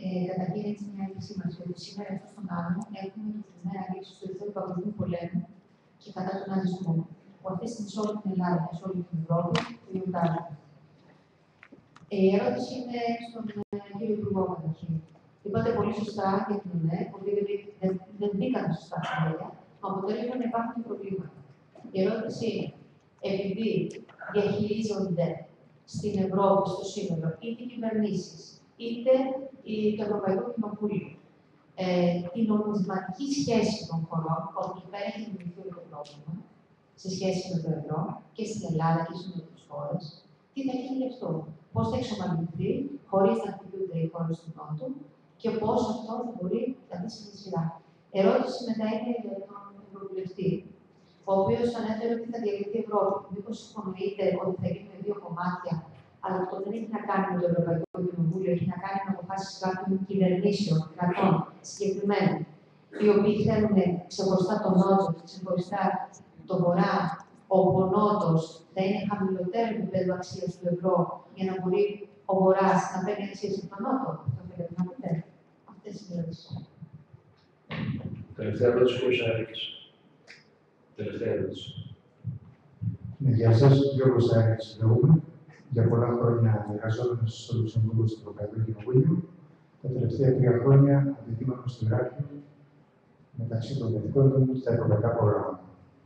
Καταρχήν, έτσι μια επισήμανση ότι σήμερα εκτός των άλλων έχουμε το φαινόμενο αγγίξη του Δεύτερου Παγκοσμίου Πολέμου και κατά του ναζισμού, που αυτή τη σε όλη την Ελλάδα, σε όλη την Ευρώπη, το γιορτάζουμε. Η ερώτηση είναι στον κύριο Υπουργό καταρχήν. Είπατε πολύ σωστά για την ΟΝΕ, ότι δεν μπήκαν σωστά στα λόγια, που αποτελούν να υπάρχουν προβλήματα. Η ερώτηση είναι, επειδή διαχειρίζονται στην Ευρώπη, στο σύνολο, είτε οι κυβερνήσεις, είτε το Ευρωπαϊκό Κοινοβούλιο, η νομισματική σχέση των χωρών, όπου εκεί πέρα έχει δημιουργηθεί το πρόβλημα, σε σχέση με το ευρώ και στην Ελλάδα και σε otras χώρες, τι θα γίνει γι' αυτό, πώς θα εξομαλυνθεί χωρίς να χτυπούνται οι χώρες του Νότου και πώς αυτό θα μπορεί να μπει σε σειρά. Ερώτηση μετά είναι για τον Ευρωβουλευτή, ο οποίος ανέφερε ότι θα διαλυθεί η Ευρώπη. Μήπως συμφωνείτε ότι θα γίνουν δύο κομμάτια, αλλά αυτό δεν έχει να κάνει με το Ευρωπαϊκό Κοινοβούλιο, έχει να κάνει με αποφάσεις κάποιων κυβερνήσεων, κρατών συγκεκριμένων, οι οποίοι θέλουν ξεχωριστά τον Νότο και ξεχωριστά τον Βορρά, όπου ο Νότος θα είναι χαμηλότερο επίπεδο αξίας του ευρώ για να μπορεί ο Βορράς να παίρνει αξίες από τον Νότο. Αυτό θέλετε να πείτε. Αυτές είναι οι ερωτήσεις. Τελευταία ερώτηση, κύριε Σαράκης. Τελευταία ερώτηση. Γεια σας, Γιώργος Σαράκης λέγομαι. Για πολλά χρόνια εργαζόμενος στο Λουξεμβούργο στο Ευρωπαϊκό Κοινοβούλιο. Τα τελευταία 3 χρόνια αντιδήμαρχος στο Ηράκλειο μεταξύ των καθηκόντων μου στα ευρωπαϊκά προγράμματα.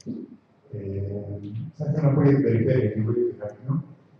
Θα ήθελα να πω για την περιφέρεια του Ηράκλειου,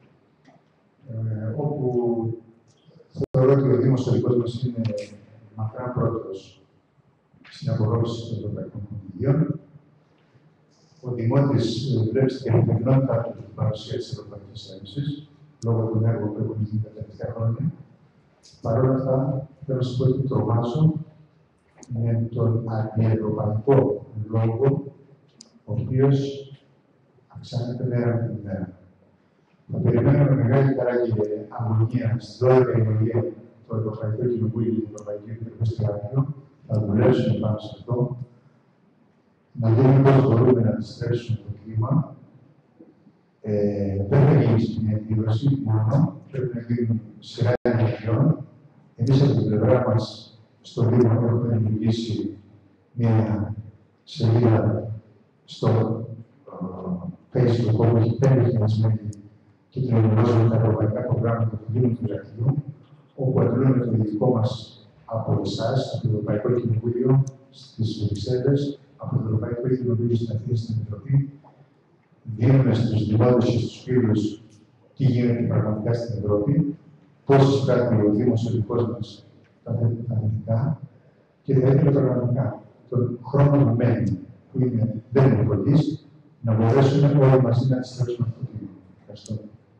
όπου θεωρώ ότι ο Δήμος ο δικός μας είναι μακράν πρώτος στην απορρόφηση των ευρωπαϊκών κονδυλίων. Ο Δημότης βλέπει στην καθημερινότητά του την παρουσία της Ευρωπαϊκής Ένωσης, λόγω των έργων που έχουν γίνει τα τελευταία χρόνια. Παρ' όλα αυτά, θέλω να σας πω ότι τρομάζω με τον αντιευρωπαϊκό λόγο, ο οποίος αυξάνεται μέρα με την μέρα. Θα περιμένω με μεγάλη χαρά και αγωνία στις 12 Ιανουαρίου το Ευρωπαϊκό Κοινοβούλιο και το Ευρωπαϊκό Επιτροπή στο Ηράκλειο. Θα δουλέψουμε πάνω σε αυτό. Να δούμε πώς μπορούμε να αντιστρέψουμε το κλίμα. Δεν θα γίνει μια εκδήλωση μόνο, πρέπει να γίνουν σειρά ενεργειών. Εμείς από την πλευρά μας, στο Δήμο, έχουμε δημιουργήσει μια σελίδα στο Facebook, όπου έχει 5.000 μέλη και την οργανώσουμε τα ευρωπαϊκά προγράμματα του Δήμου του Ηρακλείου, όπου αντλούμε το ειδικό μας από εσάς, από το Ευρωπαϊκό Κοινοβούλιο στις Βρυξέλλες, από το Ευρωπαϊκό Κοινοβούλιο στην Αθήνα στην Επιτροπή. Δίνουμε στους δημότες και στους φίλους τι γίνεται πραγματικά στην Ευρώπη, πώς εισπράττει ο Δήμος ο δικός μας τα θετικά και θα ήθελα πραγματικά τον χρόνο που μένει, που δεν είναι πολύς, να μπορέσουμε όλοι μαζί να αντιστρέψουμε αυτό το κλίμα. Ευχαριστώ.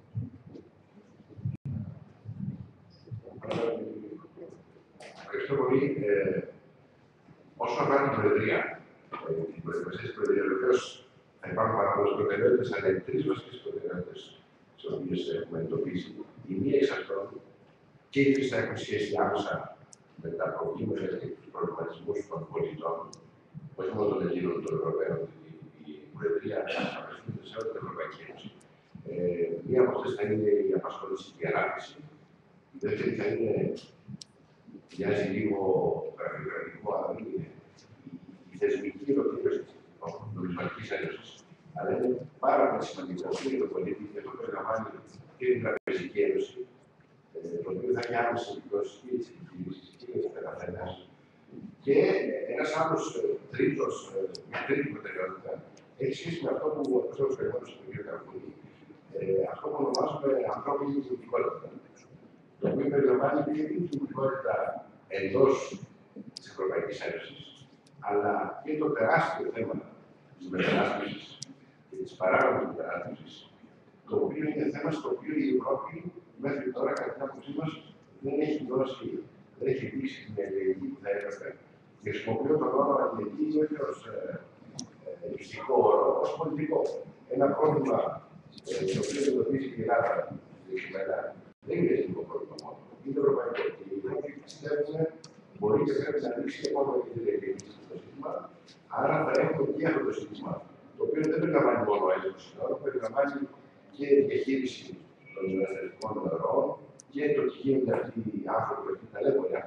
Ευχαριστώ πολύ. Όσον αφορά την Προεδρία, την προετοιμασία της Προεδρίας, βεβαίως θα υπάρχουν πάρα πολλές προτεραιότητες, αλλά οι 3 βασικές προτεραιότητες τις οποίες έχουμε εντοπίσει. Η μία εξ αυτών και οι 3 θα έχουν σχέση άμεσα με τα προβλήματα και τους προβληματισμούς των πολιτών, όχι μόνο των Ελλήνων, των Ευρωπαίων. Η Προεδρία θα απευθύνεται σε όλη την Ευρωπαϊκή Ένωση. Μία από αυτές θα είναι η απασχόληση και η ανάπτυξη. Η δεύτερη θα είναι, μοιάζει λίγο γραφειοκρατικό, αλλά είναι η θεσμική ολοκλήρωση της νομισματικής ένωσης. Αλλά είναι πάρα πολύ σημαντικό και για τον πολίτη και το περιλαμβάνει και την Τραπεζική Ένωση, το οποίο θα έχει άμεση επιπτώσει και τις επιχειρήσεις και για τους καθένας. Και ένας άλλος μια τρίτη προτεραιότητα έχει σχέση με αυτό που ο Χριστός Περιμένος του κ. Καρπούλη, αυτό που ονομάζουμε ανθρώπινη κινητικότητα. Το οποίο περιλαμβάνει και την κινητικότητα εντός της Ευρωπαϊκής Ένωσης, αλλά και το τεράστιο θέμα της μετανάστευσης και της παράγοντας μετανάστευσης, το οποίο είναι θέμα στο οποίο η Ευρώπη μέχρι τώρα, κατά την άποψή μας, δεν έχει δείξει την αλληλεγγύη που θα έπρεπε. Και χρησιμοποιώ τον όρο αλληλεγγύη όχι ως μυστικό όρο, ως πολιτικό. Ένα πρόβλημα το οποίο εντοπίζει η Ελλάδα σήμερα δεν είναι εθνικό πρόβλημα μόνο. Είναι ευρωπαϊκό. Και οι Ευρώπη πιστεύουν μπορεί και πρέπει να δείξει ακόμα και την αλληλεγγύη στο σύστημα. Άρα θα έχουμε και αυτό το σύστημα, το οποίο δεν περιλαμβάνει μόνο έλεγχο συνόρων, περιλαμβάνει και διαχείριση των μεταναστευτικών ροών και το τι γίνεται αυτοί οι άνθρωποι, αυτοί οι ταλέποροι άνθρωποι που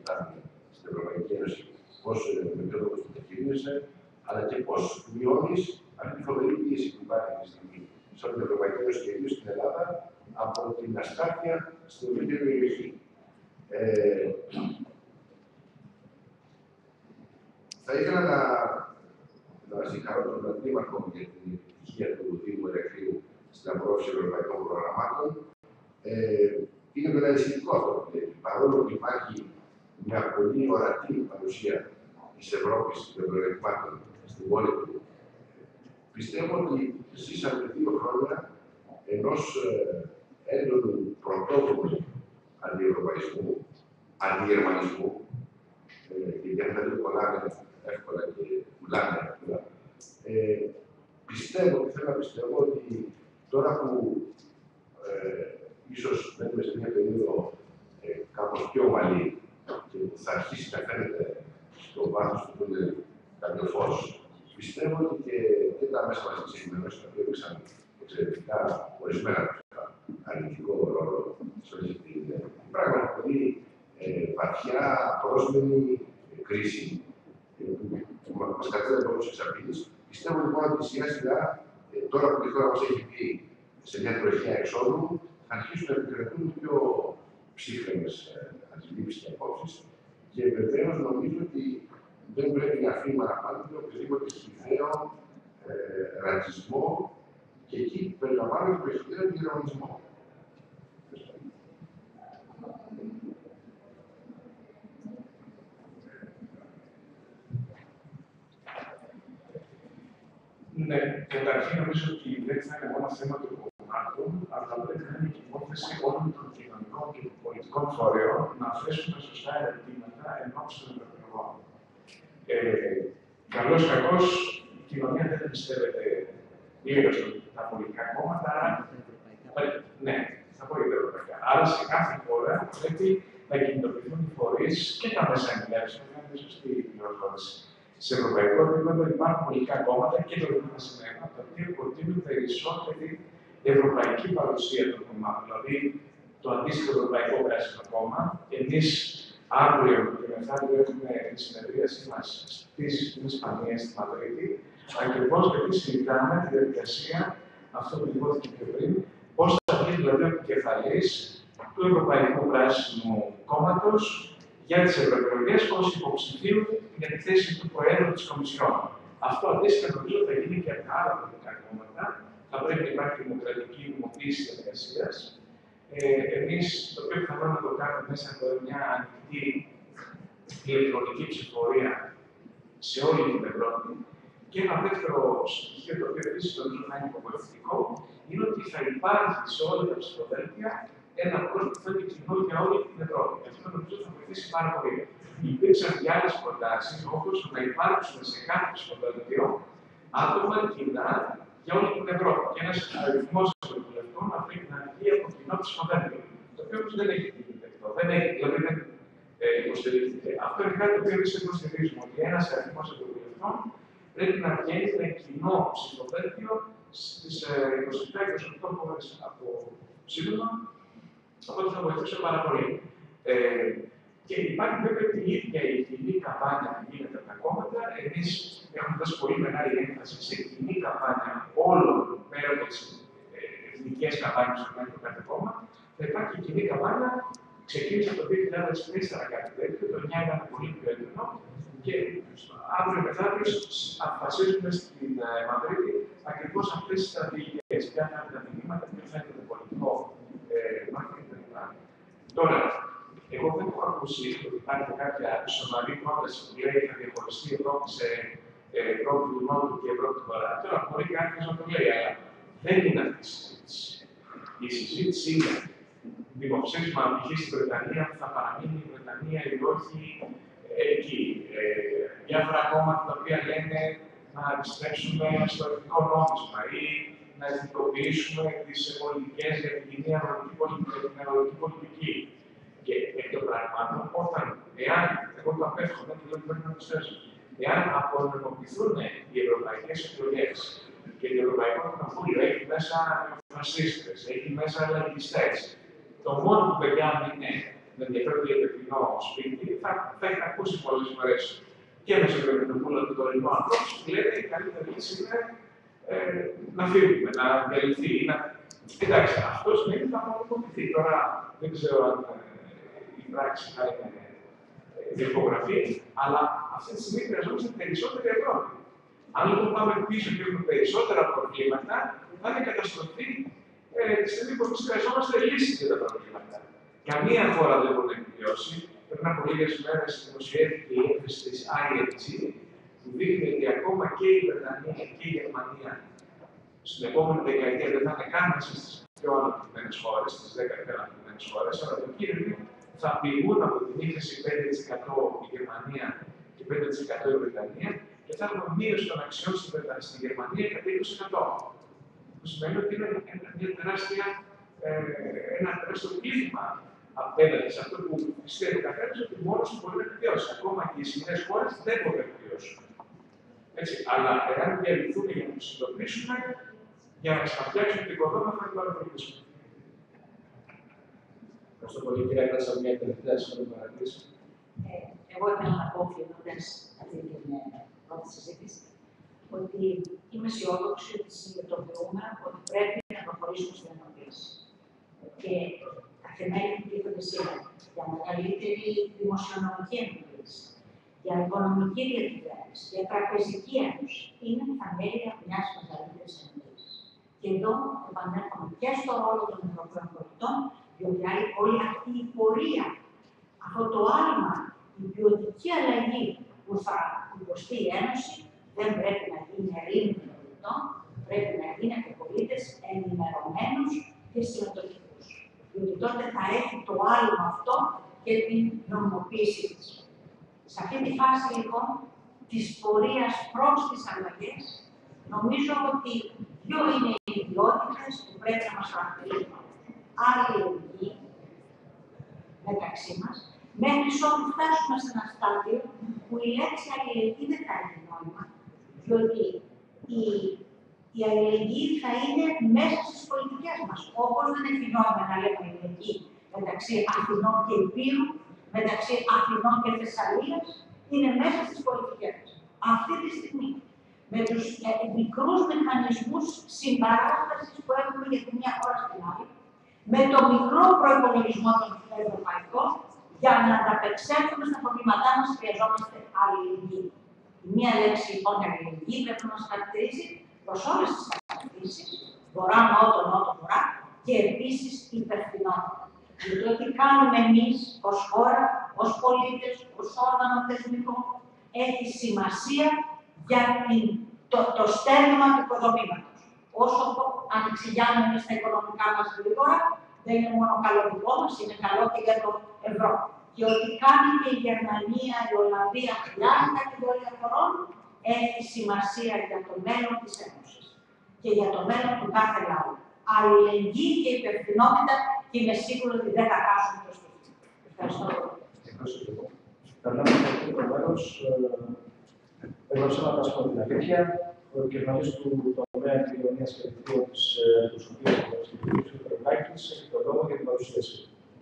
υπάρχουν στην Ευρωπαϊκή Ένωση, πώς με ποιο τρόπο το μεταχειρίζεσαι, αλλά και πώς μειώνεις αυτή τη φοβερή πίεση που υπάρχει αυτή τη στιγμή σε όλη την Ευρωπαϊκή Ένωση και ιδίως στην Ελλάδα από την αστάθεια στην ευρύτερη περιοχή. Θα ήθελα να συγχαρώ τον Δήμαρχο για την επιτυχία του Δήμου Ηρακλείου στην απορρόφηση ευρωπαϊκών προγραμμάτων. Είναι πενταετικό αυτό που λέει. Παρόλο που υπάρχει μια πολύ ορατή παρουσία της Ευρώπης των προγραμμάτων στην πόλη του, πιστεύω ότι ζήσαμε 2 χρόνια ενός έντονου πρωτόκολλου αντιευρωπαϊσμού, αντιγερμανισμού, γιατί αυτά δεν κολλάνε εύκολα και πουλάνε εύκολα. Θέλω να πιστεύω ότι τώρα που ίσως μένουμε σε μια περίοδο κάπως πιο ομαλή και που θα αρχίσει να φαίνεται στο βάθος του τούνελ κάποιο φως, πιστεύω ότι και τα μέσα μαζικής ενημέρωσης τα οποία έπαιξαν εξαιρετικά ορισμένα αρνητικό ρόλο σε όλη την πράγματι πολύ βαθιά πρόσμενη κρίση που μας κατέλαβε όλους εξαπίνης. Πιστεύω λοιπόν ότι σιγά σιγά τώρα που η χώρα μας έχει πει σε μια τροχιά εξόδου, θα αρχίσουν να επικρατούν πιο ψύχρεμες αντιλήψεις και απόψεις. Και βεβαίως νομίζω ότι δεν πρέπει να αφήνουμε αναπάντητο οποιοδήποτε χυθαίο ρατσισμό και εκεί περιλαμβάνεται περισσότερο τον γερμανισμό. Ναι, καταρχήν νομίζω ότι δεν θα είναι μόνο θέμα των κομμάτων, αλλά πρέπει να είναι και υπόθεση όλων των κοινωνικών και πολιτικών φορέων να θέσουν τα σωστά ερωτήματα εν ώψη των εκλογών. Καλώς ή κακώς, η κοινωνία δεν εμπιστεύεται πλήρως τα πολιτικά κόμματα, ναι, θα πω για τα ευρωπαϊκά. Άρα σε κάθε χώρα πρέπει να κινητοποιηθούν οι φορείς και τα μέσα ενημέρωσης, να είναι σωστή η πληροφόρηση. Σε ευρωπαϊκό επίπεδο υπάρχουν πολιτικά κόμματα και το Δήμο Συνέμα, τα οποία προτείνουν περισσότερη ευρωπαϊκή παρουσία των κομμάτων. Δηλαδή, το αντίστοιχο Ευρωπαϊκό Πράσινο Κόμμα. Εμείς αύριο και μεθαύριο έχουμε τη συνεδρίασή μας στην Ισπανία, στη Μαδρίτη, ακριβώς γιατί συζητάμε τη διαδικασία, αυτό που υπόθηκε πιο πριν, πώς θα βγει δηλαδή ο επικεφαλής του Ευρωπαϊκού Πράσινου Κόμματος για τις ευρωεκλογές ως υποψηφίου για τη θέση του Προέδρου της Κομισιόν. Αυτό αντίστοιχα νομίζω θα γίνει και από τα άλλα πολιτικά κόμματα. Θα πρέπει να υπάρχει δημοκρατική νομοποίηση διαδικασίας. Εμείς το οποίο πιθανόν να το κάνουμε μέσα από μια ανοιχτή ηλεκτρονική ψηφοφορία σε όλη την Ευρώπη. Και ένα δεύτερο στοιχείο το οποίο επίσης νομίζω θα είναι υποβοηθητικό είναι ότι θα υπάρχει σε όλα τα ψηφοδέλτια ένα πρόσωπο που θα είναι κοινό για όλη την Ευρώπη. Αυτό νομίζω θα βοηθήσει πάρα πολύ. Υπήρξαν και άλλες προτάσεις, όπως να υπάρξουν σε κάθε ψηφοδέλτιο άτομα κοινά για όλη την Ευρώπη. Και ένας αριθμός ευρωβουλευτών να πρέπει να βγει από κοινό ψηφοδέλτιο. Το οποίο όμως δεν έχει γίνει δεκτό. Δηλαδή δεν υποστηρίχθηκε. Αυτό είναι κάτι το οποίο εμείς υποστηρίζουμε, ότι ένας αριθμός ευρωβουλευτών πρέπει να βγαίνει με κοινό ψηφοδέλτιο στις 27-28 χώρες από σύνολο. Οπότε θα βοηθούσε πάρα πολύ. Και υπάρχει βέβαια την ίδια η κοινή καμπάνια που γίνεται από τα κόμματα. Εμείς έχουμε δώσει πολύ μεγάλη έμφαση σε κοινή καμπάνια όλων πέρα από τις εθνικές καμπάνιες που κάνει το κάθε κόμμα. Θα υπάρχει κοινή καμπάνια. Ξεκίνησε το 2004 κάτι τέτοιο, το 2009 ήταν πολύ πιο έντονο. Και αύριο μεθαύριο αποφασίζουμε στην Μαδρίτη ακριβώς αυτές τις στρατηγικές. Ποια θα είναι τα μηνύματα, ποιο θα είναι το πολιτικό μάρκετινγκ κτλ. Τώρα, εγώ δεν έχω ακούσει ότι υπάρχει κάποια σοβαρή πρόταση που λέει θα διαχωριστεί η Ευρώπη σε Ευρώπη του Νότου και Ευρώπη του Βορρά. Τώρα, μπορεί κάποιο να το λέει, αλλά δεν είναι αυτή η συζήτηση. Η συζήτηση είναι δημοψήφισμα π.χ. στην Βρετανία, που θα παραμείνει η Βρετανία ή όχι εκεί. Διάφορα κόμματα τα οποία λένε να επιστρέψουμε στο εθνικό νόμισμα ή να εθνικοποιήσουμε τις πολιτικές για την κοινή αγροτική πολιτική. Και εκ των πραγμάτων, εάν, εγώ το απέφευγα και δεν πρέπει να προσθέσω, εάν απονομοποιηθούν οι ευρωπαϊκές εκλογές και το Ευρωπαϊκό Κοινοβούλιο έχει μέσα νεοφασίστες, έχει μέσα λαϊκιστές, το μόνο που δεν κάνουν είναι με ενδιαφέρον για πετεινό σπίτι, θα έχει ακούσει πολλές φορές και μέσα από το πούλο του τωρινού ανθρώπου που λένε η καλύτερη λύση είναι να φύγουμε, να διαλυθεί. Εντάξει, αυτό σημαίνει ότι θα αποκομιθεί. Τώρα δεν ξέρω αν η πράξη θα είναι διεκογραφή, αλλά αυτή τη στιγμή χρειαζόμαστε περισσότερη Ευρώπη. Αν λοιπόν πάμε πίσω και έχουμε περισσότερα προβλήματα, θα είναι καταστροφή τη στιγμή που εμεί χρειαζόμαστε λύσεις για τα προβλήματα. Καμία χώρα δεν μπορεί να επιβιώσει. Πριν από λίγες μέρες δημοσιεύτηκε η έκθεση της IFG, που δείχνει ότι ακόμα και η Βρετανία και η Γερμανία στην επόμενη δεκαετία δεν θα είναι καν μέσα στις πιο αναπτυγμένες χώρες, στις 10 πιο αναπτυγμένες χώρες, αλλά το κύριο θα πηγούν από την ύφεση 5% η Γερμανία και 5% η Βρετανία και θα έχουμε μείωση των αξιών στη Γερμανία κατά 20%. Που σημαίνει ότι είναι ένα τεράστιο πλήγμα απέναντι σε αυτό που πιστεύει ο καθένας ότι μόνος του μπορεί να επιβιώσει. Ακόμα και οι ισχυρές χώρες δεν μπορούν να επιβιώσουν. Αλλά εάν διαλυθούν για να τους συντονίσουμε, για να ξαναφτιάξουν την οικοδόμημα, θα την παρακολουθήσουμε. Ευχαριστώ πολύ, κύριε Κράτσα, μια τελευταία σύντομη παρατήρηση. Εγώ ήθελα να πω, κλείνοντας αυτή την πρώτη συζήτηση, ότι είμαι αισιόδοξη ότι συνειδητοποιούμε ότι πρέπει να προχωρήσουμε στην ενοποίηση. Και τα θεμέλια που τίθενται σήμερα για μεγαλύτερη δημοσιονομική ενοποίηση, για οικονομική διακυβέρνηση, για τραπεζική ένωση, είναι τα θεμέλια μιας μεγαλύτερης ενοποίησης. Και εδώ επανέρχομαι και στο ρόλο των Ευρωπαίων πολιτών, διότι όλη αυτή η πορεία, αυτό το άλμα, η ποιοτική αλλαγή που θα υποστεί η Ένωση, δεν πρέπει να γίνει ερήμη των πολιτών, πρέπει να γίνει από πολίτες ενημερωμένους και συμμετοχικούς. Διότι τότε θα έχει το άλμα αυτό και την νομιμοποίησή της. Σε αυτή τη φάση λοιπόν της πορείας προς τις αλλαγές, νομίζω ότι δύο είναι οι ιδιότητες που πρέπει να μας χαρακτηρίζουν. Αλληλεγγύη μεταξύ μας, μέχρι ότου φτάσουμε σε ένα στάδιο που η λέξη αλληλεγγύη δεν θα έχει νόημα, διότι η αλληλεγγύη θα είναι μέσα στις πολιτικές μας. Όπως δεν έχει νόημα να λέμε αλληλεγγύη μεταξύ Αθηνών και Υπήρου, μεταξύ Αθηνών και Θεσσαλίας, είναι μέσα στις πολιτικές μας. Αυτή τη στιγμή, με τους μικρούς μηχανισμούς συμπαράστασης που έχουμε για τη μία χώρα στην άλλη, με το μικρό προϋπολογισμό των ευρωπαϊκών, για να ανταπεξέλθουμε στα προβλήματά μας, χρειαζόμαστε αλληλεγγύη. Η μία λέξη λοιπόν αλληλεγγύη πρέπει να μας χαρακτηρίζει προς όλες τις κατευθύνσεις, βορρά, νότο, νότο, βορρά, και επίσης υπευθυνότητα. Γιατί ό,τι κάνουμε εμείς ως χώρα, ως πολίτες, ως όργανο θεσμικό, έχει σημασία για το στέρνημα του οικοδομήματος. Όσο ανεξηγιάνουμε εμείς τα οικονομικά μας γρήγορα, δεν είναι μόνο καλό δικό μας, είναι καλό και για το ευρώ. Και ό,τι κάνει και η Γερμανία, η Ολλανδία, χρειάζεται κατηγορία χωρών, έχει σημασία για το μέλλον της Ένωσης και για το μέλλον του κάθε λαού. Αλληλεγγύη και υπευθυνότητα, και είμαι σίγουρη ότι δεν θα χάσουμε το σπίτι. Ευχαριστώ πολύ. Περνάμε στο τρίτο μέρος. Έγραψα να τα πω την αλήθεια. Ο επικεφαλής του τομέα κοινωνίας και δικτύου της Αντιπροσωπείας του Ινστιτούτου κ. Τρεμπάκης έχει τον λόγο για την παρουσίαση.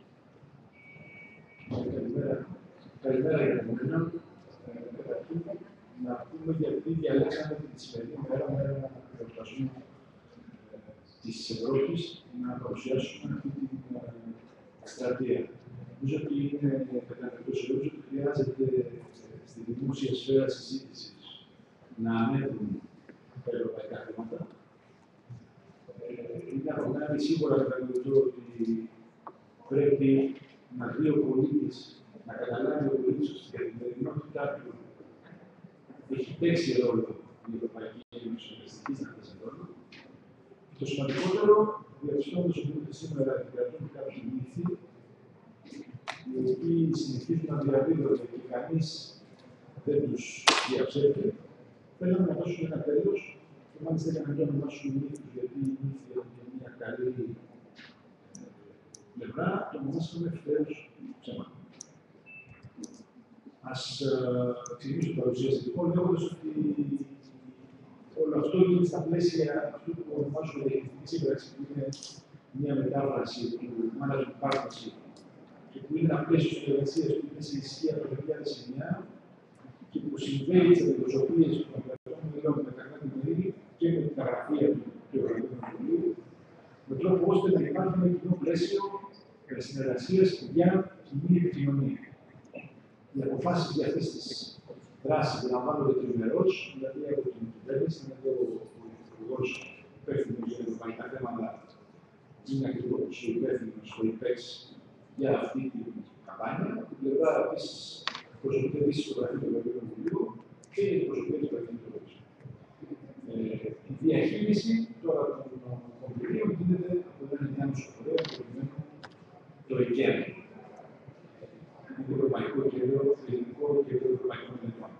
Καλημέρα για την μένα. Καταρχήν, να πούμε γιατί διαλέξαμε τη σημερινή μέρα να εορτασμού της Ευρώπης να παρουσιάσουμε αυτή την εκστρατεία. Νομίζω ότι είναι κατανοητό σε όλους ότι χρειάζεται στη δημόσια σφαίρα συζήτησης να ανέβουν τα ευρωπαϊκά θέματα. Είναι απογνώμη σίγουρα κατανοητό ότι πρέπει να δει ο πολίτης, να καταλάβει ο πολίτης ότι στην καθημερινότητά του έχει παίξει ρόλο η Ευρωπαϊκή Ένωση να παίξει ρόλο. Το σημαντικότερο, διαπιστώνοντας ότι σήμερα επικρατούν κάποιοι μύθοι, οι οποίοι συνεχίζουν να διαδίδονται και κανείς δεν τους διαψεύδει, θέλουμε να δώσουμε ένα τέλος και μάλιστα για να μην ονομάσουμε μύθους, γιατί οι μύθοι έχουν και μια καλή πλευρά, το ονομάσαμε ευθέως ψέμα. Ας ξεκινήσω την παρουσίαση λοιπόν, λέγοντας ότι όλο αυτό γίνεται στα πλαίσια αυτού που ονομάζουμε διαχειριστική σύμπραξη, που είναι μια μετάφραση του management partnership και που είναι ένα πλαίσιο συνεργασία που είναι σε ισχύ από το 2009 και που συμβαίνει τι αντιπροσωπείε των εργαζόμενων μελών με τα κράτη-μέλη και με την γραφεία του Ευρωπαϊκού Κοινοβουλίου, με τρόπο ώστε να υπάρχει ένα κοινό πλαίσιο συνεργασία για κοινή επικοινωνία. Οι αποφάσει για αυτέ τι δράσει λαμβάνονται τριμερώς, δηλαδή από την κυβέρνηση, δηλαδή ο Υπουργός υπεύθυνος για ευρωπαϊκά θέματα είναι ακριβώς ο υπεύθυνος ο ΙΠΕΞ για αυτή την καμπάνια. Από την πλευρά επίσης προσωπείται επίσης το Γραφείο του Ευρωπαϊκού Κοινοβουλίου και η προσωπία του Ευρωπαϊκού Κοινοβουλίου. Η διαχείριση τώρα των κονδυλίων γίνεται από ένα νέα νοσοκομείο προκειμένου το ΕΚΕΜ. Είναι το Ευρωπαϊκό Κέντρο, το Ελληνικό Κέντρο Ευρωπαϊκών Μελετών.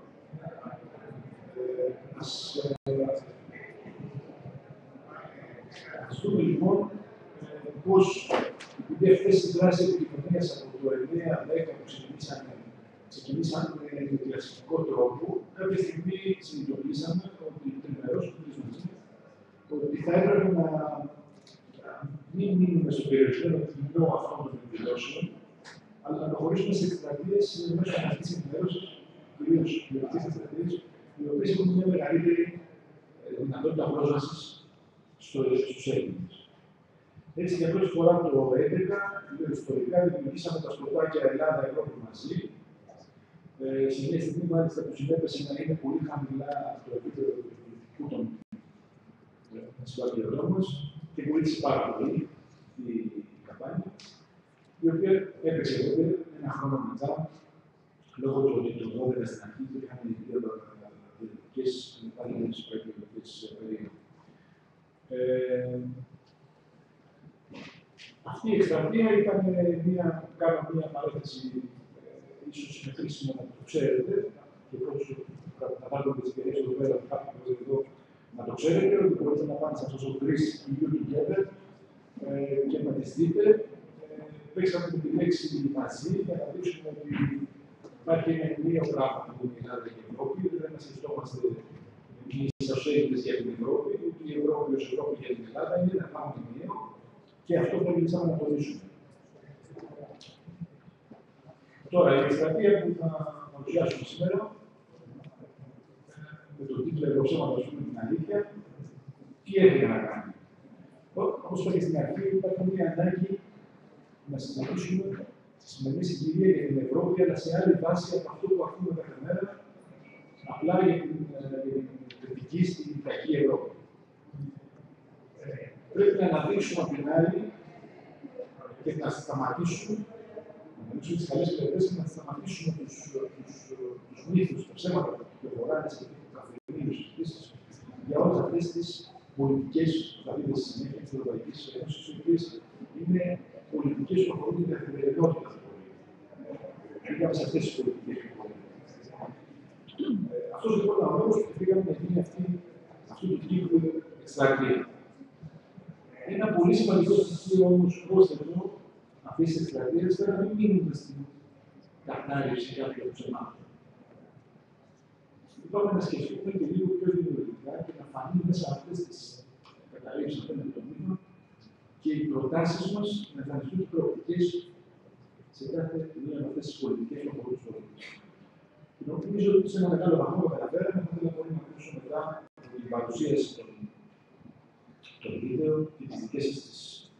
Ας δούμε λοιπόν πώς, επειδή αυτές οι δράσεις επικοινωνίας από το 9-10 που ξεκινήσαν με κλασικό τρόπο, κάποια στιγμή συνειδητοποιήσαμε ότι τριμερώς, ότι θα έπρεπε να μην μείνουμε στο περιορισμένο κοινό αυτών των εκδηλώσεων, αλλά να προχωρήσουμε σε εκστρατείες μέσω αυτής της ενημέρωσης, κυρίως κοινωνικές εκστρατείες, οι οποίες έχουν μια μεγαλύτερη δυνατότητα πρόσβασης στους Έλληνες. Έτσι, για πρώτη φορά το 2011, ιστορικά δημιουργήσαμε τα σποτάκια Ελλάδα-Ευρώπη μαζί. Σε μια στιγμή, μάλιστα, που συνέπεσε να είναι πολύ χαμηλά το επίπεδο του πολιτικού των συμπατριωτών μας και βοήθησε πάρα πολύ η καμπάνια, η οποία έπαιξε βέβαια ένα χρόνο μετά, λόγω του ότι το 2012 στην αρχή υπήρχαν οι δύο διαδικασίες παρεμβάσεις προεκλογικές περίοδου. Αυτή η εκστρατεία ήταν κάνω μια παρέθεση, ίσως είναι χρήσιμο να το ξέρετε, και εφόσον θα βάλουμε τις ευκαιρίες εδώ πέρα, κάποιοι εδώ να το ξέρετε, ότι μπορείτε να πάτε σε αυτό το 3 You Together και να τις δείτε. Παίξαμε τη λέξη μαζί για να δείξουμε ότι υπάρχει ένα ενιαίο πράγμα που είναι η Ελλάδα και η Ευρώπη. Δεν μας σκεφτόμαστε εμείς ως Έλληνες για την Ευρώπη, ούτε η Ευρώπη ως Ευρώπη για την Ελλάδα. Είναι ένα πράγμα ενιαίο και αυτό θέλησαμε να τονίσουμε. Τώρα, η εκστρατεία που θα παρουσιάσουμε σήμερα, με τον τίτλο «Ευρωψέματα, ας πούμε την αλήθεια», τι έγινε να κάνει. Όπως είπα και στην αρχή, υπάρχει μια ανάγκη να συζητήσουμε στη σημερινή συγκυρία για την Ευρώπη, αλλά σε άλλη βάση από αυτό που ακούμε κάθε μέρα, απλά για την κριτική στην κακή Ευρώπη. Πρέπει να αναδείξουμε απ' την άλλη και να σταματήσουμε, να αναδείξουμε τις καλές πλευρές και να σταματήσουμε τους μύθους, τα ψέματα που κυκλοφοράνε και που καθημερινές συζητήσεις για όλες αυτές τις πολιτικές που θα δείτε στη συνέχεια της Ευρωπαϊκής Ένωσης, οι οποίες είναι πολιτικές που αφορούν την καθημερινότητα του πολίτη. Πήγαμε σε αυτές τις πολιτικές που αφορούν. Αυτός λοιπόν ο λόγος που πήγαμε να γίνει αυτού του τύπου εκστρατεία. Ένα πολύ σημαντικό στοιχείο όμως πρόσθετο αυτής της εκστρατείας ήταν να μην μείνουμε στην κατάρρευση κάποιων ψεμάτων. Είπαμε να σκεφτούμε και λίγο πιο δημιουργικά και να φανεί μέσα από αυτές τις καταλήψεις απέναντι το μήνυμα και οι προτάσεις μας να εμφανιστούν προοπτικές σε κάθε μία από αυτές τις πολιτικές που αφορούν τους πολίτες. Νομίζω ότι σε ένα μεγάλο βαθμό το καταφέραμε. Θα ήθελα πολύ να ακούσω μετά την παρουσίαση των βίντεο και τις δικές σας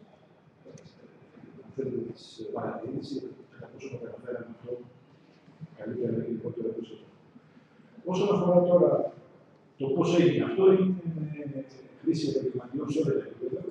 παρατηρήσεις για πόσο το καταφέραμε αυτό καλύτερα ή λιγότερο από εσάς. Όσον αφορά τώρα το πώς έγινε αυτό, είναι με χρήση επαγγελματιών σε όλα τα επίπεδα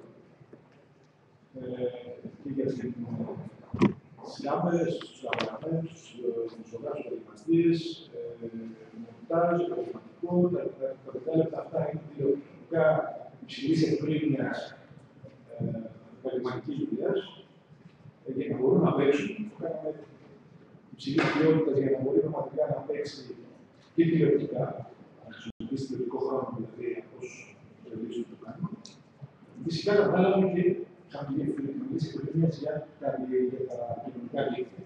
και για τις κάμερες, τους λαβοραμένους, τους δημοσιογράφους, επαγγελματίες, μοντάζ, επαγγελματικό, τα δεκάλεπτα αυτά είναι τηλεοπτικά υψηλής ευκρίνειας επαγγελματικής δουλειάς για να μπορούν να παίξουν. Κάναμε υψηλής ποιότητας για να μπορεί πραγματικά να παίξει και τηλεοπτικά, να χρησιμοποιήσει τηλεοπτικό χρόνο, δηλαδή ως television το κάνουμε. Φυσικά θα βγάλαμε και χαμηλή επικοινωνίες επικοινωνίας για τα κοινωνικά δίκτυα.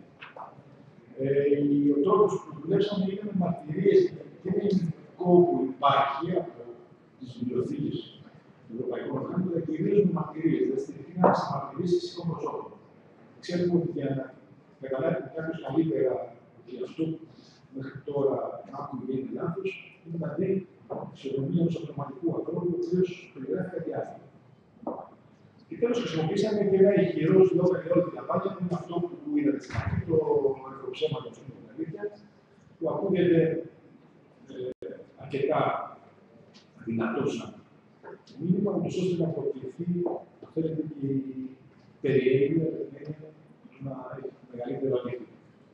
Ο τρόπος που δουλέψαμε είναι με μαρτυρίες και με υλικό που υπάρχει από τις βιβλιοθήκες του Ευρωπαϊκού Οργάνου, αλλά κυρίως με μαρτυρίες, δηλαδή στηριχθήκαμε σε μαρτυρίες φυσικών προσώπων. Ξέρουμε ότι για καταλάβει κάποιο καλύτερα ότι αυτό που μέχρι τώρα άκουγε γίνεται λάθος, είναι να δει ισοδομία ενός αυτοματικού ανθρώπου, ο οποίος περιγράφει κάτι άλλο. Και τέλος, χρησιμοποίησαμε και ένα ηχηρό λόγο για όλη την καμπάνια, που είναι αυτό που είδατε στην αρχή, το ευρωψέματο στην αλήθεια, που ακούγεται αρκετά δυνατό σαν μήνυμα, ώστε να προκληθεί, θέλετε, και η περιέργεια να έχει μεγαλύτερο αντίκτυπο.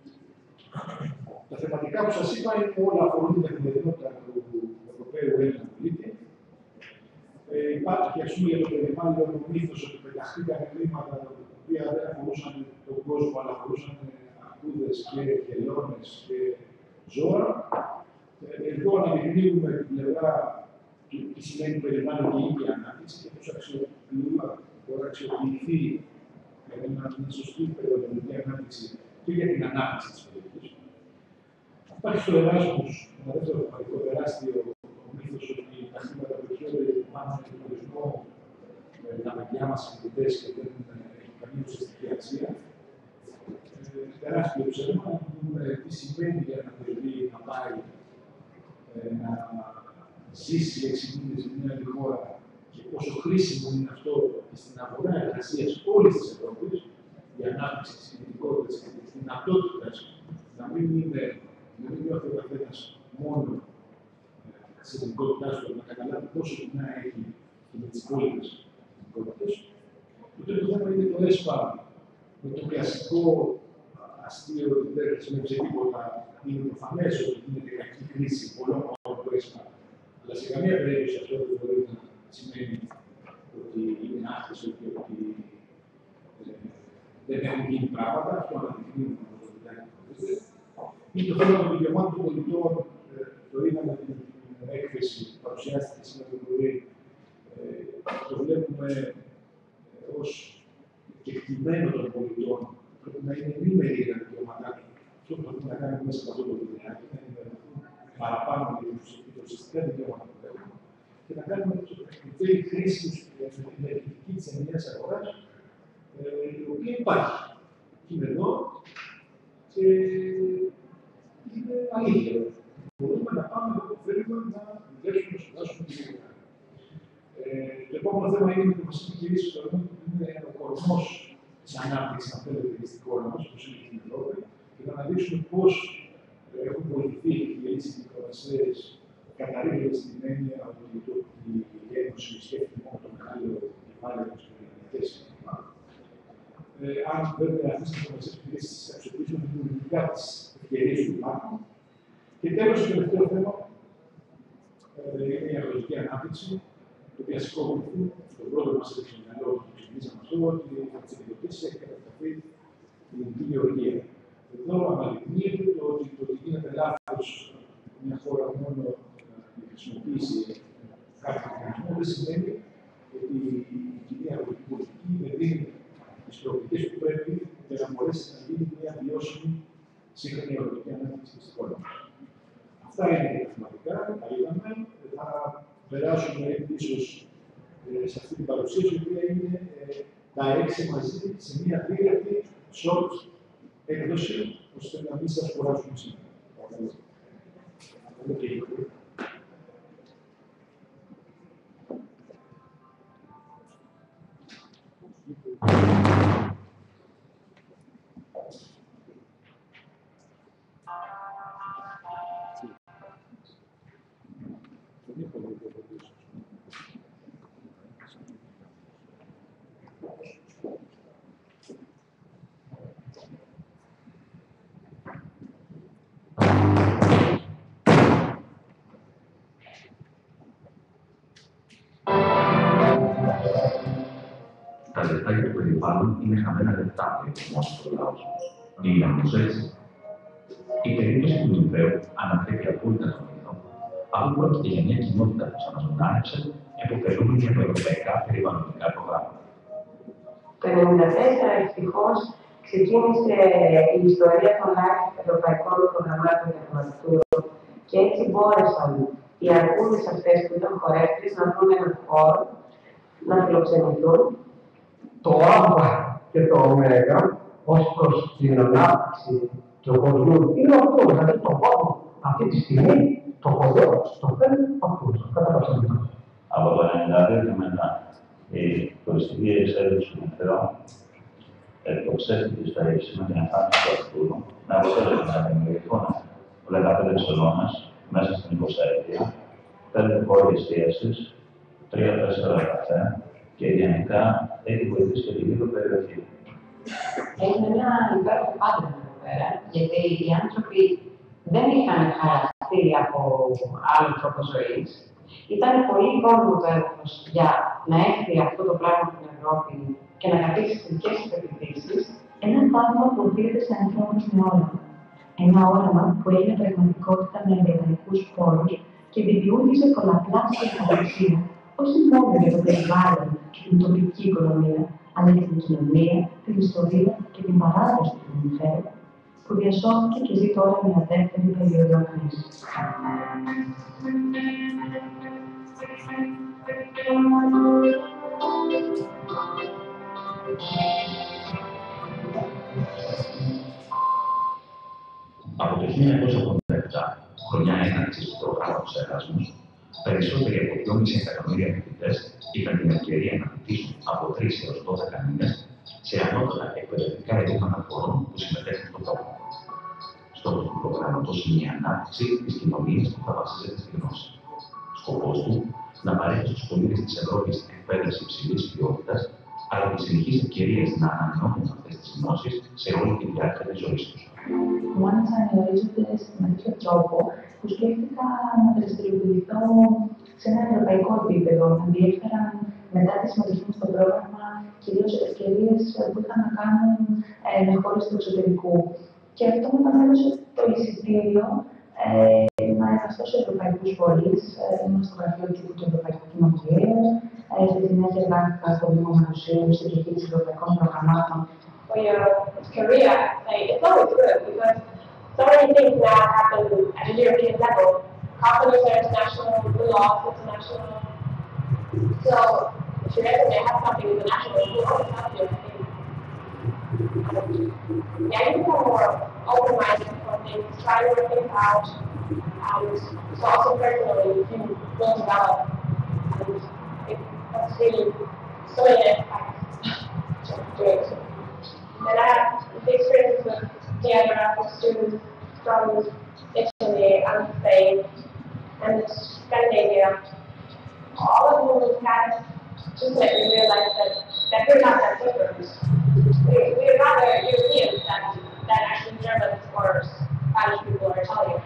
Τα θεματικά που σας είπα είναι όλα αφορούν την καθημερινότητα του Ευρωπαίου Έλληνα πολίτη. Υπάρχει, ας πούμε, για το περιβάλλον ο μύθος ότι πεταχτήκαν χρήματα τα οποία δεν αφορούσαν τον κόσμο, αλλά αφορούσαν αρκούδες και χελώνες και ζώα. Εδώ αναδεικνύουμε την πλευρά του τι σημαίνει περιβάλλον και ίδια ανάπτυξη και πώς μπορεί να αξιοποιηθεί μια σωστή περιβαλλοντική ανάπτυξη και για την ανάπτυξη της περιοχής. Υπάρχει στο Εράσμους, ένα δεύτερο θεματικό τεράστιο μύθος ότι τα χρήματα που έρχονται πάνω στον τουρισμό, τα παιδιά μας φοιτητές και δεν έχει καμία ουσιαστική αξία. Τεράστιο ψέμα, να δούμε τι σημαίνει για ένα παιδί να πάει να ζήσει 6 μήνες σε μια άλλη χώρα και πόσο χρήσιμο είναι αυτό στην αγορά εργασίας όλης της Ευρώπης, η ανάπτυξη της κινητικότητας και της δυνατότητας να μην νιώθει ο καθένας μόνο στις ειδικότητάς του, να καταλάβει πόσο κοινά έχει και με τις υπόλοιπες ειδικότητες. Το τρίτο θέμα είναι το ΕΣΠΑ, με το κλασικό αστείο ότι δεν χρησιμεύει τίποτα. Είναι προφανές ότι γίνεται κακή χρήση πολλών από το ΕΣΠΑ, αλλά σε καμία περίπτωση αυτό δεν μπορεί να σημαίνει ότι είναι άσκηση και ότι δεν έχουν γίνει πράγματα. Αυτό αναδεικνύουμε από το διάρκεια. Είναι το θέμα των δικαιωμάτων των πολιτών. Το είδαμε την έκθεση που παρουσιάστηκε σήμερα το πρωί. Το βλέπουμε ως κεκτημένο των πολιτών. Πρέπει να είναι ενήμεροι για τα δικαιώματά του. Αυτό που πρέπει να κάνουμε μέσα από αυτό το βιβλιάκι, να ενημερωθούν παραπάνω για τα ουσιαστικά δικαιώματα που έχουμε και να κάνουμε την χρήση για την ενεργητική της ενιαίας αγοράς, η οποία υπάρχει. Είναι εδώ και είναι αλήθεια. Μπορούμε να πάμε εδώ που θέλουμε να δουλέψουμε, να σπουδάσουμε τη δουλειά. Το επόμενο θέμα είναι η δημοσιακή κηρύξη του ορμού, που είναι ο κορμός της ανάπτυξης, αν θέλετε, στην χώρα μας, όπως είναι στην Ευρώπη, και να αναδείξουμε πώς έχουν βοηθηθεί οι επιχειρήσεις και οι μικρομεσαίες, καταρρύβοντας την έννοια ότι η Ένωση σκέφτεται μόνο το μεγάλο κεφάλαιο της κοινωνικής κλίμακας. Αν βέβαια αυτές οι μικρομεσαίες επιχειρήσεις αξιοποιήσουν δημιουργικά τις ευκαιρίες που υπάρχουν. Και τέλος, το τελευταίο θέμα είναι η αγροτική ανάπτυξη. Το κλασικό μύθο, το πρώτο μας εξωμιαλό που ξεκινήσαμε αυτό, ότι από τις επιδοτήσεις έχει κατασταθεί η ελληνική γεωργία. Εδώ αναδεικνύεται ότι το ότι γίνεται λάθος μια χώρα μόνο η χρησιμοποίηση κάποιου μηχανισμού δεν σημαίνει ότι η κοινή αγροτική πολιτική δεν δίνει τις προοπτικές που πρέπει για να μπορέσει να γίνει μια βιώσιμη σύγχρονη αγροτική ανάπτυξη στη χώρα μας. Αυτά είναι τα θεματικά, τα είδαμε. Θα περάσουμε ίσως σε αυτή την παρουσίαση, η οποία είναι τα 6 μαζί σε μια δίρετη short έκδοση, ώστε να μην σας κουράσουμε σήμερα. Τα λεφτά για το περιβάλλον είναι χαμένα λεφτά, λέει ο λαός. Είναι όμως έτσι. Η περίπτωση του Λιβαίου ανατρέπει απόλυτα τον μύθο, αφού πρόκειται για μια κοινότητα που ξαναζωντάνεψε, επωφελούμενη από ευρωπαϊκά περιβαλλοντικά προγράμματα. Το 1994 ευτυχώς ξεκίνησε η ιστορία των ευρωπαϊκών προγραμμάτων για τον Natura και έτσι μπόρεσαν οι αρκούδες αυτές που ήταν χορεύτριες να βρουν έναν χώρο, να φιλοξενηθούν. Το Άλφα και το Ωμέγα ως προς την ανάπτυξη του κόσμου είναι αυτό, δηλαδή το κόσμο αυτή τη στιγμή το χωριό στο φέρνει αυτούς, κατά πάσα. Από το 1992 και μετά, η τουριστική εξέλιξη του Μεθρέων εκτοξεύτηκε στα ύψη με την εμφάνιση του Αρτούρου, με αποτέλεσμα να δημιουργηθούν 15 ξενώνες μέσα στην 20η, 5 χώροι εστίασης, 3-4 καφέ και γενικά έχει βοηθήσει και τη λίγο περιοχή. Έγινε ένα υπέροχο πάντρεμα εδώ πέρα, γιατί οι άνθρωποι δεν είχαν χαρακτεί από άλλο τρόπο ζωής. Ήταν πολύ κόσμο το έδαφος για να έρθει αυτό το πράγμα στην Ευρώπη και να κρατήσει τις δικές του πεποιθήσεις. Ένα θαύμα που οφείλεται σε ανθρώπους με όραμα. Ένα όραμα που έγινε πραγματικότητα με ευρωπαϊκούς πόρους και δημιούργησε πολλαπλάσια ευαισθησία, όχι μόνο για το περιβάλλον και την τοπική οικονομία, αλλά και την κοινωνία, την ιστορία και την παράδοση του Μεθρέου, που διασώθηκε και ζει τώρα μια δεύτερη περίοδο κρίσης. Από το 1987, χρονιά έναρξης του προγράμματος Εράσμους, περισσότεροι από 2,5 εκατομμύρια φοιτητές είχαν την ευκαιρία να φοιτήσουν από 3 έως 12 μήνες σε ανώτατα εκπαιδευτικά ιδρύματα χωρών που συμμετέχουν στο πρόγραμμα. Στόχος του προγράμματος είναι η ανάπτυξη της κοινωνίας που θα βασίζεται στη γνώση. Σκοπός του να παρέχει στους πολίτες της Ευρώπης εκπαίδευση υψηλής ποιότητας, αλλά και συνεχείς ευκαιρίες να ανανεώνουν αυτές τις γνώσεις σε όλη τη διάρκεια της ζωής τους. Μου άνοιξαν οι ορίζοντες με τέτοιο τρόπο που σκέφτηκα να δραστηριοποιηθώ σε ένα ευρωπαϊκό επίπεδο. Με ενδιέφεραν μετά τη συμμετοχή μου στο πρόγραμμα κυρίως ευκαιρίες που είχαν να κάνουν με χώρες του εξωτερικού. Και αυτό μου έδωσε το εισιτήριο να εργαστώ σε ευρωπαϊκούς φορείς. Ήμουν στο γραφείο τύπου του Ευρωπαϊκού Κοινοβουλίου. Στη συνέχεια εργάστηκα στο Δήμο Μουσείου στην διαχείριση ευρωπαϊκών προγραμμάτων. For your career, it's always good because so many things now happen at a European level. Companies are international, the law is international. So if your resume has something international, it will always help you, I think. Yeah, you become more open-minded for things, try to work things out, and so also personally, you will develop. And that's really so many aspects to doing so. And I have the experience with geographic students from Italy and Spain and Scandinavia. All of them had just let me realize that we're not that different. We're rather Europeans than actually Germans or Spanish people or Italian.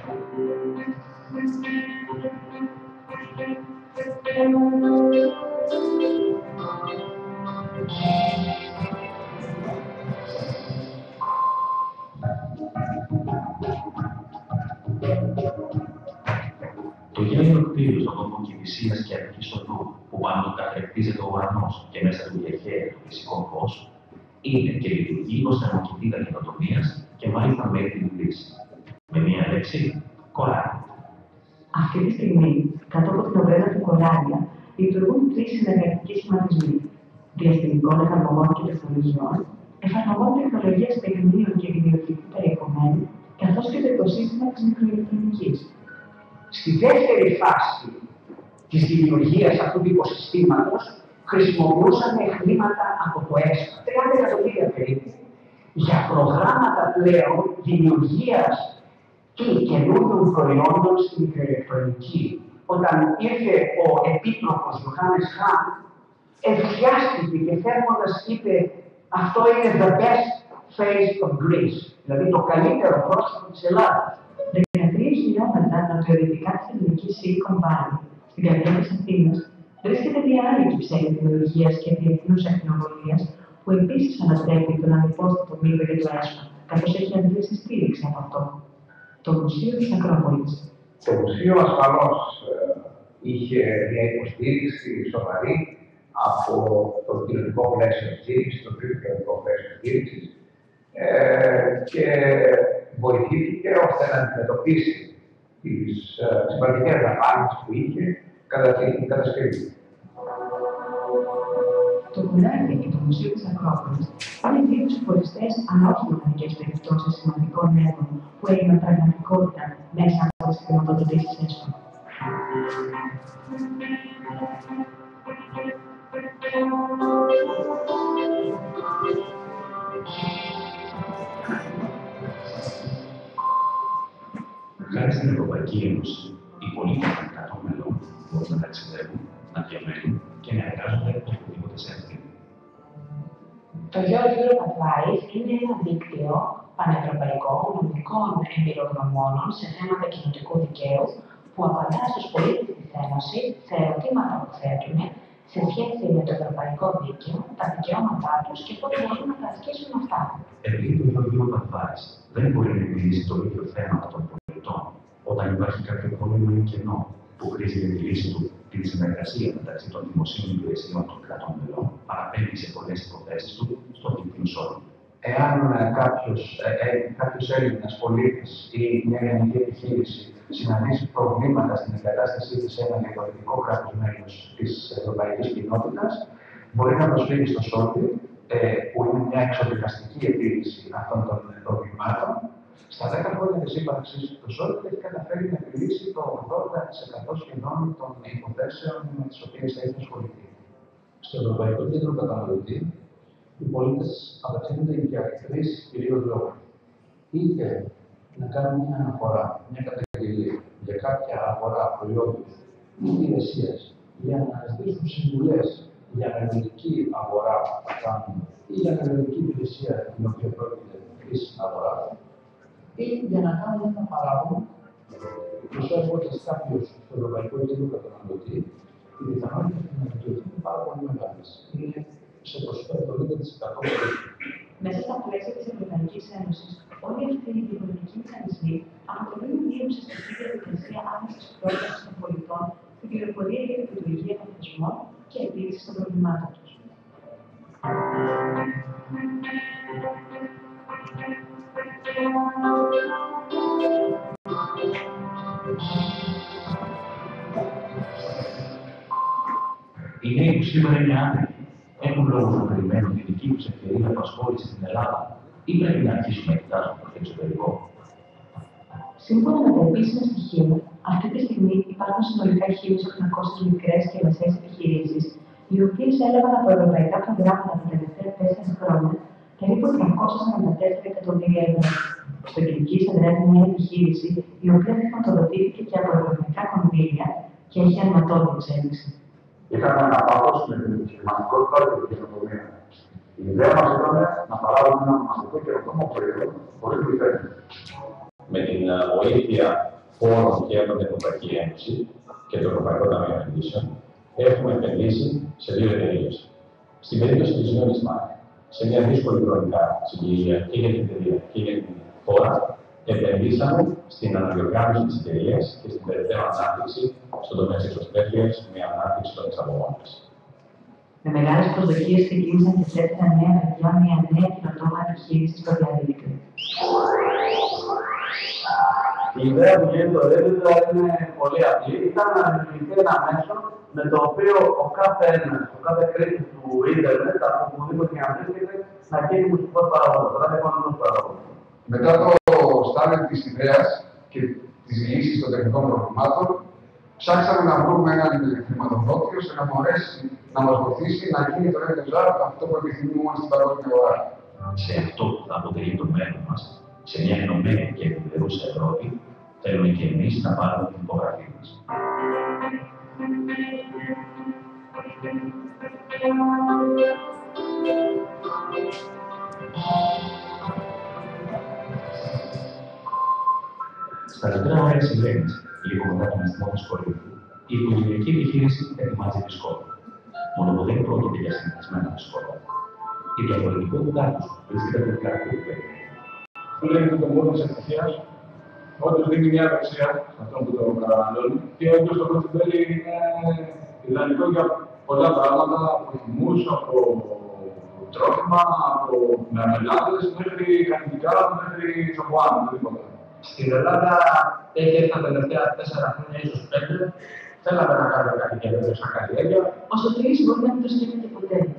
Το γέλιο κτίριο στον τόπο Κηφισίας και Αττικής Οδού, που πάνω του καθρεφτίζεται ο ουρανός και μέσα του διαχέεται το φυσικό φως, είναι και λειτουργεί ως θερμοκηπίδα καινοτομίας και μάλιστα μέχρι την πλήση. Με μία λέξη, κοράλια. Αυτή τη στιγμή, κάτω από την ομπρέλα του κοράλια, λειτουργούν 3 συνεργατικοί σχηματισμοί διαστημικών εφαρμογών και τεχνολογιών, εφαρμογών τεχνολογίας παιχνίων και δημιουργικού περιεχομένου, καθώς και το οικοσύστημα της μικροηλεκτρονικής. Στη δεύτερη φάση της δημιουργίας αυτού του οικοσυστήματος, χρησιμοποιούσαμε χρήματα από το ΕΣΠΑ, 30 εκατομμύρια περίπου, για προγράμματα πλέον δημιουργίας και καινούριων προϊόντων στη μικροηλεκτρονική. Όταν ήρθε ο Επίτροπος Ιωάννης Χαν, ενθουσιάστηκε και φεύγοντας είπε αυτό είναι the best face of Greece, δηλαδή το καλύτερο πρόσωπο της Ελλάδας. 13 χιλιόμετρα νοτιοδυτικά της ελληνικής Silicon Valley, στην καρδιά της Αθήνας, βρίσκεται μια άλλη κυψέλη τεχνολογίας και διεθνούς ακτινοβολίας, που επίσης ανατρέπει τον ανυπόστατο μύθο για το ΕΣΠΑ, καθώς έχει αντλήσει στήριξη από αυτό. Το Μουσείο της Ακρόπολης. Το Μουσείο ασφαλώς είχε μια υποστήριξη σοβαρή από το κοινωνικό πλαίσιο στήριξη, το τρίτο κοινωνικό πλαίσιο στήριξη και βοηθήθηκε ώστε να αντιμετωπίσει τις σημαντικές δαπάνες που είχε κατά την κατασκευή. Το κουλάρι και το Μουσείου της Ακρόπολης είναι δύο ξεχωριστές, αλλά όχι μοναδικές περιπτώσεις σημαντικών έργων που έγιναν πραγματικότητα μέσα από τις χρηματοδοτήσεις ΕΣΠΑ. Χάρη στην Ευρωπαϊκή Ένωση, οι πολίτες των κρατών μελών μπορούν να ταξιδεύουν, να διαμένουν και να εργάζονται οπουδήποτε σε αυτή. Το Europe Advice είναι ένα δίκτυο πανευρωπαϊκό νομικών εμπειρογνωμόνων σε θέματα κοινωτικού δικαίου που απαντά στους πολίτες της Ένωσης σε ερωτήματα που θέτουν σε σχέση με το ευρωπαϊκό δίκαιο, τα δικαιώματά τους και πώς μπορούν να τα ασκήσουν αυτά. Επειδή το Europe Advice δεν μπορεί να επιλύσει το ίδιο θέμα των πολιτών όταν υπάρχει κάποιο πρόβλημα ή κενό που χρήζει για τη λύση του την συνεργασία μεταξύ των δημοσίων υπηρεσιών των κρατών μελών, παραπέμπει σε πολλές υποθέσεις του στο δίκτυο σώμα. Εάν κάποιος Έλληνας πολίτης ή μια ελληνική επιχείρηση συναντήσει προβλήματα στην εγκατάστασή της σε ένα διαφορετικό κράτος μέλος της ευρωπαϊκής κοινότητας, μπορεί να προσφύγει στο ΣΟΤΗ, που είναι μια εξοδικαστική επίλυση αυτών των προβλημάτων. Στα 10 χρόνια της ύπαρξης του ΣΟΤΗ έχει καταφέρει να επιλύσει το 80% σχεδόν των υποθέσεων με τις οποίες έχει ασχοληθεί. Στο Ευρωπαϊκό Κέντρο Καταναλωτή, οι πολίτες απευθύνονται για τρεις κυρίως λόγους. Είτε να κάνουν μια αναφορά, μια καταγγελία για κάποια αγορά προϊόντος ή υπηρεσίας, για να ζητήσουν συμβουλές για μελλοντική αγορά που θα κάνουν ή για μελλοντική υπηρεσία την οποία πρόκειται χρήση στην αγορά, ή για να κάνουν ένα παράγον, προσφέροντας κάποιος στο Ευρωπαϊκό Κέντρο Καταναλωτή, οι πιθανότητες του να λειτουργούν είναι πάρα πολύ μεγάλες. Είναι σε προσφέρει το 20% περίπου. Μέσα στα πλαίσια της Ευρωπαϊκής Ένωσης, όλοι αυτοί οι διπλωματικοί μηχανισμοί αποτελούν μια ουσιαστική διαδικασία άμεσης πρόσβασης των πολιτών στην πληροφορία για τη λειτουργία των θεσμών και επίλυση των προβλημάτων τους. Οι νέοι που σήμερα είναι άνεργοι έχουν λόγο να περιμένουν τη δική τους ευκαιρία απασχόληση στην Ελλάδα ή πρέπει να αρχίσουν να κοιτάζουν προς το εξωτερικό. Σύμφωνα με τα επίσημα στοιχεία, αυτή τη στιγμή υπάρχουν συνολικά 1.800 μικρές και μεσαίες επιχειρήσεις, οι οποίες έλαβαν από ευρωπαϊκά προγράμματα τα τελευταία 4 χρόνια περίπου 344 εκατομμύρια ευρώ. Στο Κυλικής εδρεύει μια επιχείρηση η οποία χρηματοδοτήθηκε και από ευρωπαϊκά κονδύλια και έχει αρματώδη εξέλιξη. Είχαμε ένα πάθος με την επιχειρηματικότητα και την καινοτομία. Η ιδέα μας ήταν να παράγουμε ένα μοναδικό καινοτόμο προϊόν χωρίς λιθένη. Με την βοήθεια φόρων και από την Ευρωπαϊκή Ένωση και το Ευρωπαϊκό Ταμείο Επενδύσεων, έχουμε επενδύσει σε 2 εταιρείες. Στην περίπτωση της Unimart, σε μια δύσκολη χρονικά συγκυρία και για την εταιρεία και για την χώρα, επενδύσαμε στην αναδιοργάνωση της εταιρείας και στην περαιτέρω ανάπτυξη στον τομέα της εξωστρέφειας με ανάπτυξη των εξαγωγών της. Με μεγάλες προσδοκίες ξεκίνησαν και 4 νέα παιδιά μια νέα καινοτόμα επιχείρηση στο διαδίκτυο. Η ιδέα που γίνεται το Reddit είναι πολύ απλή. Ήταν να δημιουργηθεί ένα μέσο με το οποίο ο κάθε ένας, ο κάθε χρήστη του ίντερνετ, από οπουδήποτε και αν βρίσκεται, να γίνει μουσικός παραγωγός, ραδιοφωνικός παραγωγός. Μετά το στάδιο της ιδέας και της λύσης των τεχνικών προβλημάτων, ψάξαμε να βρούμε έναν χρηματοδότη ώστε να μπορέσει να μας βοηθήσει να γίνει το Reddit αυτό που επιθυμούμε στην παγκόσμια αγορά. Σε αυτό που θα αποτελεί το μέλλον μας, σε μια ενωμένη και ευημερούσα Ευρώπη, θέλουμε και εμείς να πάρουμε την υπογραφή μας. Στα τελευταία ωραία της Ελένης, λίγο μετά τον αισθημό της Κορίνθου, η οικογενειακή επιχείρηση ετοιμάζει δυσκόλα. Μόνο που δεν πρόκειται για συνηθισμένα δυσκόλα. Η διαφορετικότητά τους βρίσκεται από την καρκούδα. Που λέγεται το μόνο της επιτυχίας, όντως δίνει μια αξία αυτόν που το καταναλώνει και όντως το κοτσιμπέλι είναι ιδανικό για πολλά πράγματα, από θυμούς, από τρόφιμα, από μερμελάδες, μέχρι καλλιτικά, μέχρι σοκουάν, οτιδήποτε. Στην Ελλάδα έχει έρθει τα τελευταία 4 χρόνια, ίσως 5. Θέλαμε να κάνουμε κάτι καινούργιο σαν καλλιέργεια. Ο Σωτήρης μπορεί να μην το σκέφτεται ποτέ της.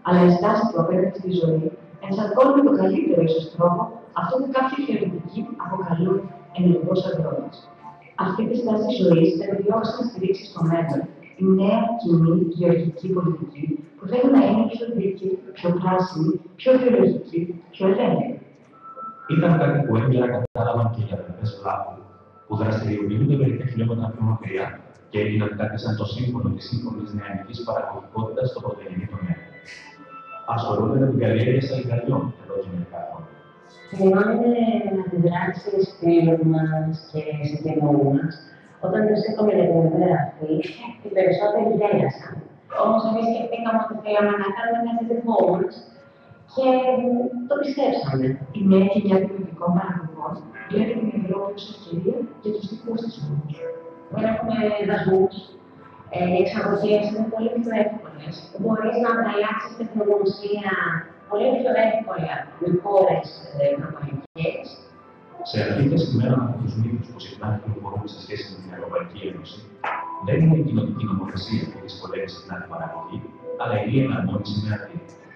αλλά η στάση του απέναντι στη ζωή ενσαρκώνει με τον καλύτερο ίσως τρόπο αυτό που κάποιοι θεωρητικοί αποκαλούν ενεργός αγρότης. Αυτή τη στάση ζωής θα επιδιώξει να στηρίξει στο μέλλον η νέα κοινή γεωργική πολιτική που θέλει να είναι πιο δίκαιη, πιο πράσινη, πιο βιολογική, πιο ελεύθερη. Ήταν κάτι που έγκαιρα κατάλαβαν και οι αδερφές Βλάχου, που δραστηριοποιούνται μερικά χιλιόμετρα πιο μακριά και έγιναν κάτι σαν το σύμφωνο της σύγχρονης νεανικής παραγωγικότητας στο πρωτεϊνή τομέα. Ασχολούνται με την καλλιέργεια σαλιγκαριών εδώ και μερικά χρόνια. Θυμάμαι αντιδράσεις φίλων μας και συγγενών μας όταν τους είπαμε για την ιδέα αυτή, οι περισσότεροι γέλασαν. Όμως εμείς σκεφτήκαμε ότι θέλαμε να κάνουμε κάτι δικό μας και το πιστέψαμε. Η νέα γενιά δημιουργικών παραγωγών βλέπει την Ευρώπη ως ευκαιρία για τους δικούς της λόγους. Δεν έχουμε δασμούς. Οι εξαγωγές είναι πολύ πιο εύκολες. Μπορείς να ανταλλάξεις τεχνογνωσία πολύ πιο εύκολα με χώρες ευρωπαϊκές. Σε αντίθεση με έναν από τους μύθους που συχνά κυκλοφορούν σε σχέση με την Ευρωπαϊκή Ένωση, δεν είναι η κοινοτική νομοθεσία που δυσκολεύει συχνά την παραγωγή, αλλά η εναρμόνιση με αυτή.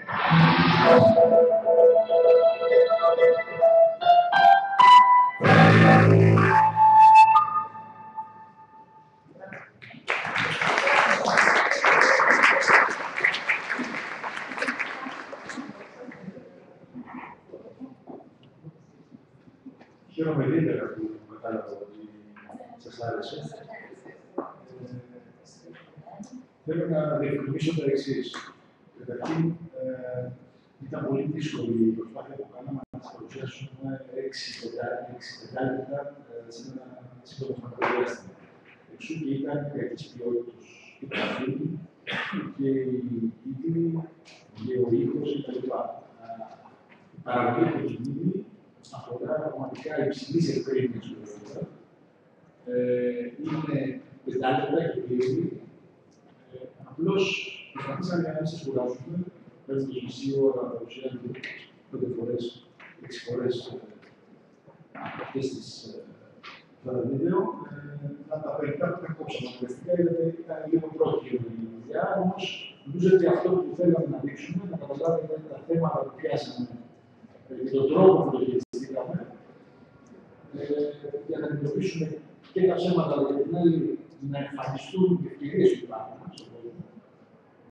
Χαίρομαι ιδιαίτερα που κατάλαβα ότι σας άρεσε. Θέλω να διευκρινίσω το εξής. Καταρχήν, ήταν πολύ δύσκολη η προσπάθεια που κάναμε να σας παρουσιάσουμε 6 πεντάλεπτα σε ένα σύντομο χρονικό διάστημα. Εξού και ήταν κακής ποιότητας η γραφή και οι τίτλοι και ο ήχος κτλ. Η παραγωγή του κειμένου αφορά πραγματικά υψηλής ευκρίνειας του έργου. Είναι πεντάλεπτα και πλήρη. Απλώς προσπαθήσαμε να μην σας κουράσουμε, παίρνοντας μισή ώρα παρουσιάζουμε 5 φορές, 6 φορές αυτές τις βίντεο. Τα περιτά που τα κόψαμε αναγκαστικά ήταν λίγο πρόχειρο η δουλειά, όμως νομίζω ότι αυτό που θέλαμε να δείξουμε, να καταλάβετε τα θέματα που πιάσαμε και τον τρόπο που το χειριστήκαμε, για να αντιμετωπίσουμε και τα ψέματα, αλλά και την άλλη να εμφανιστούν οι ευκαιρίες που υπάρχουν.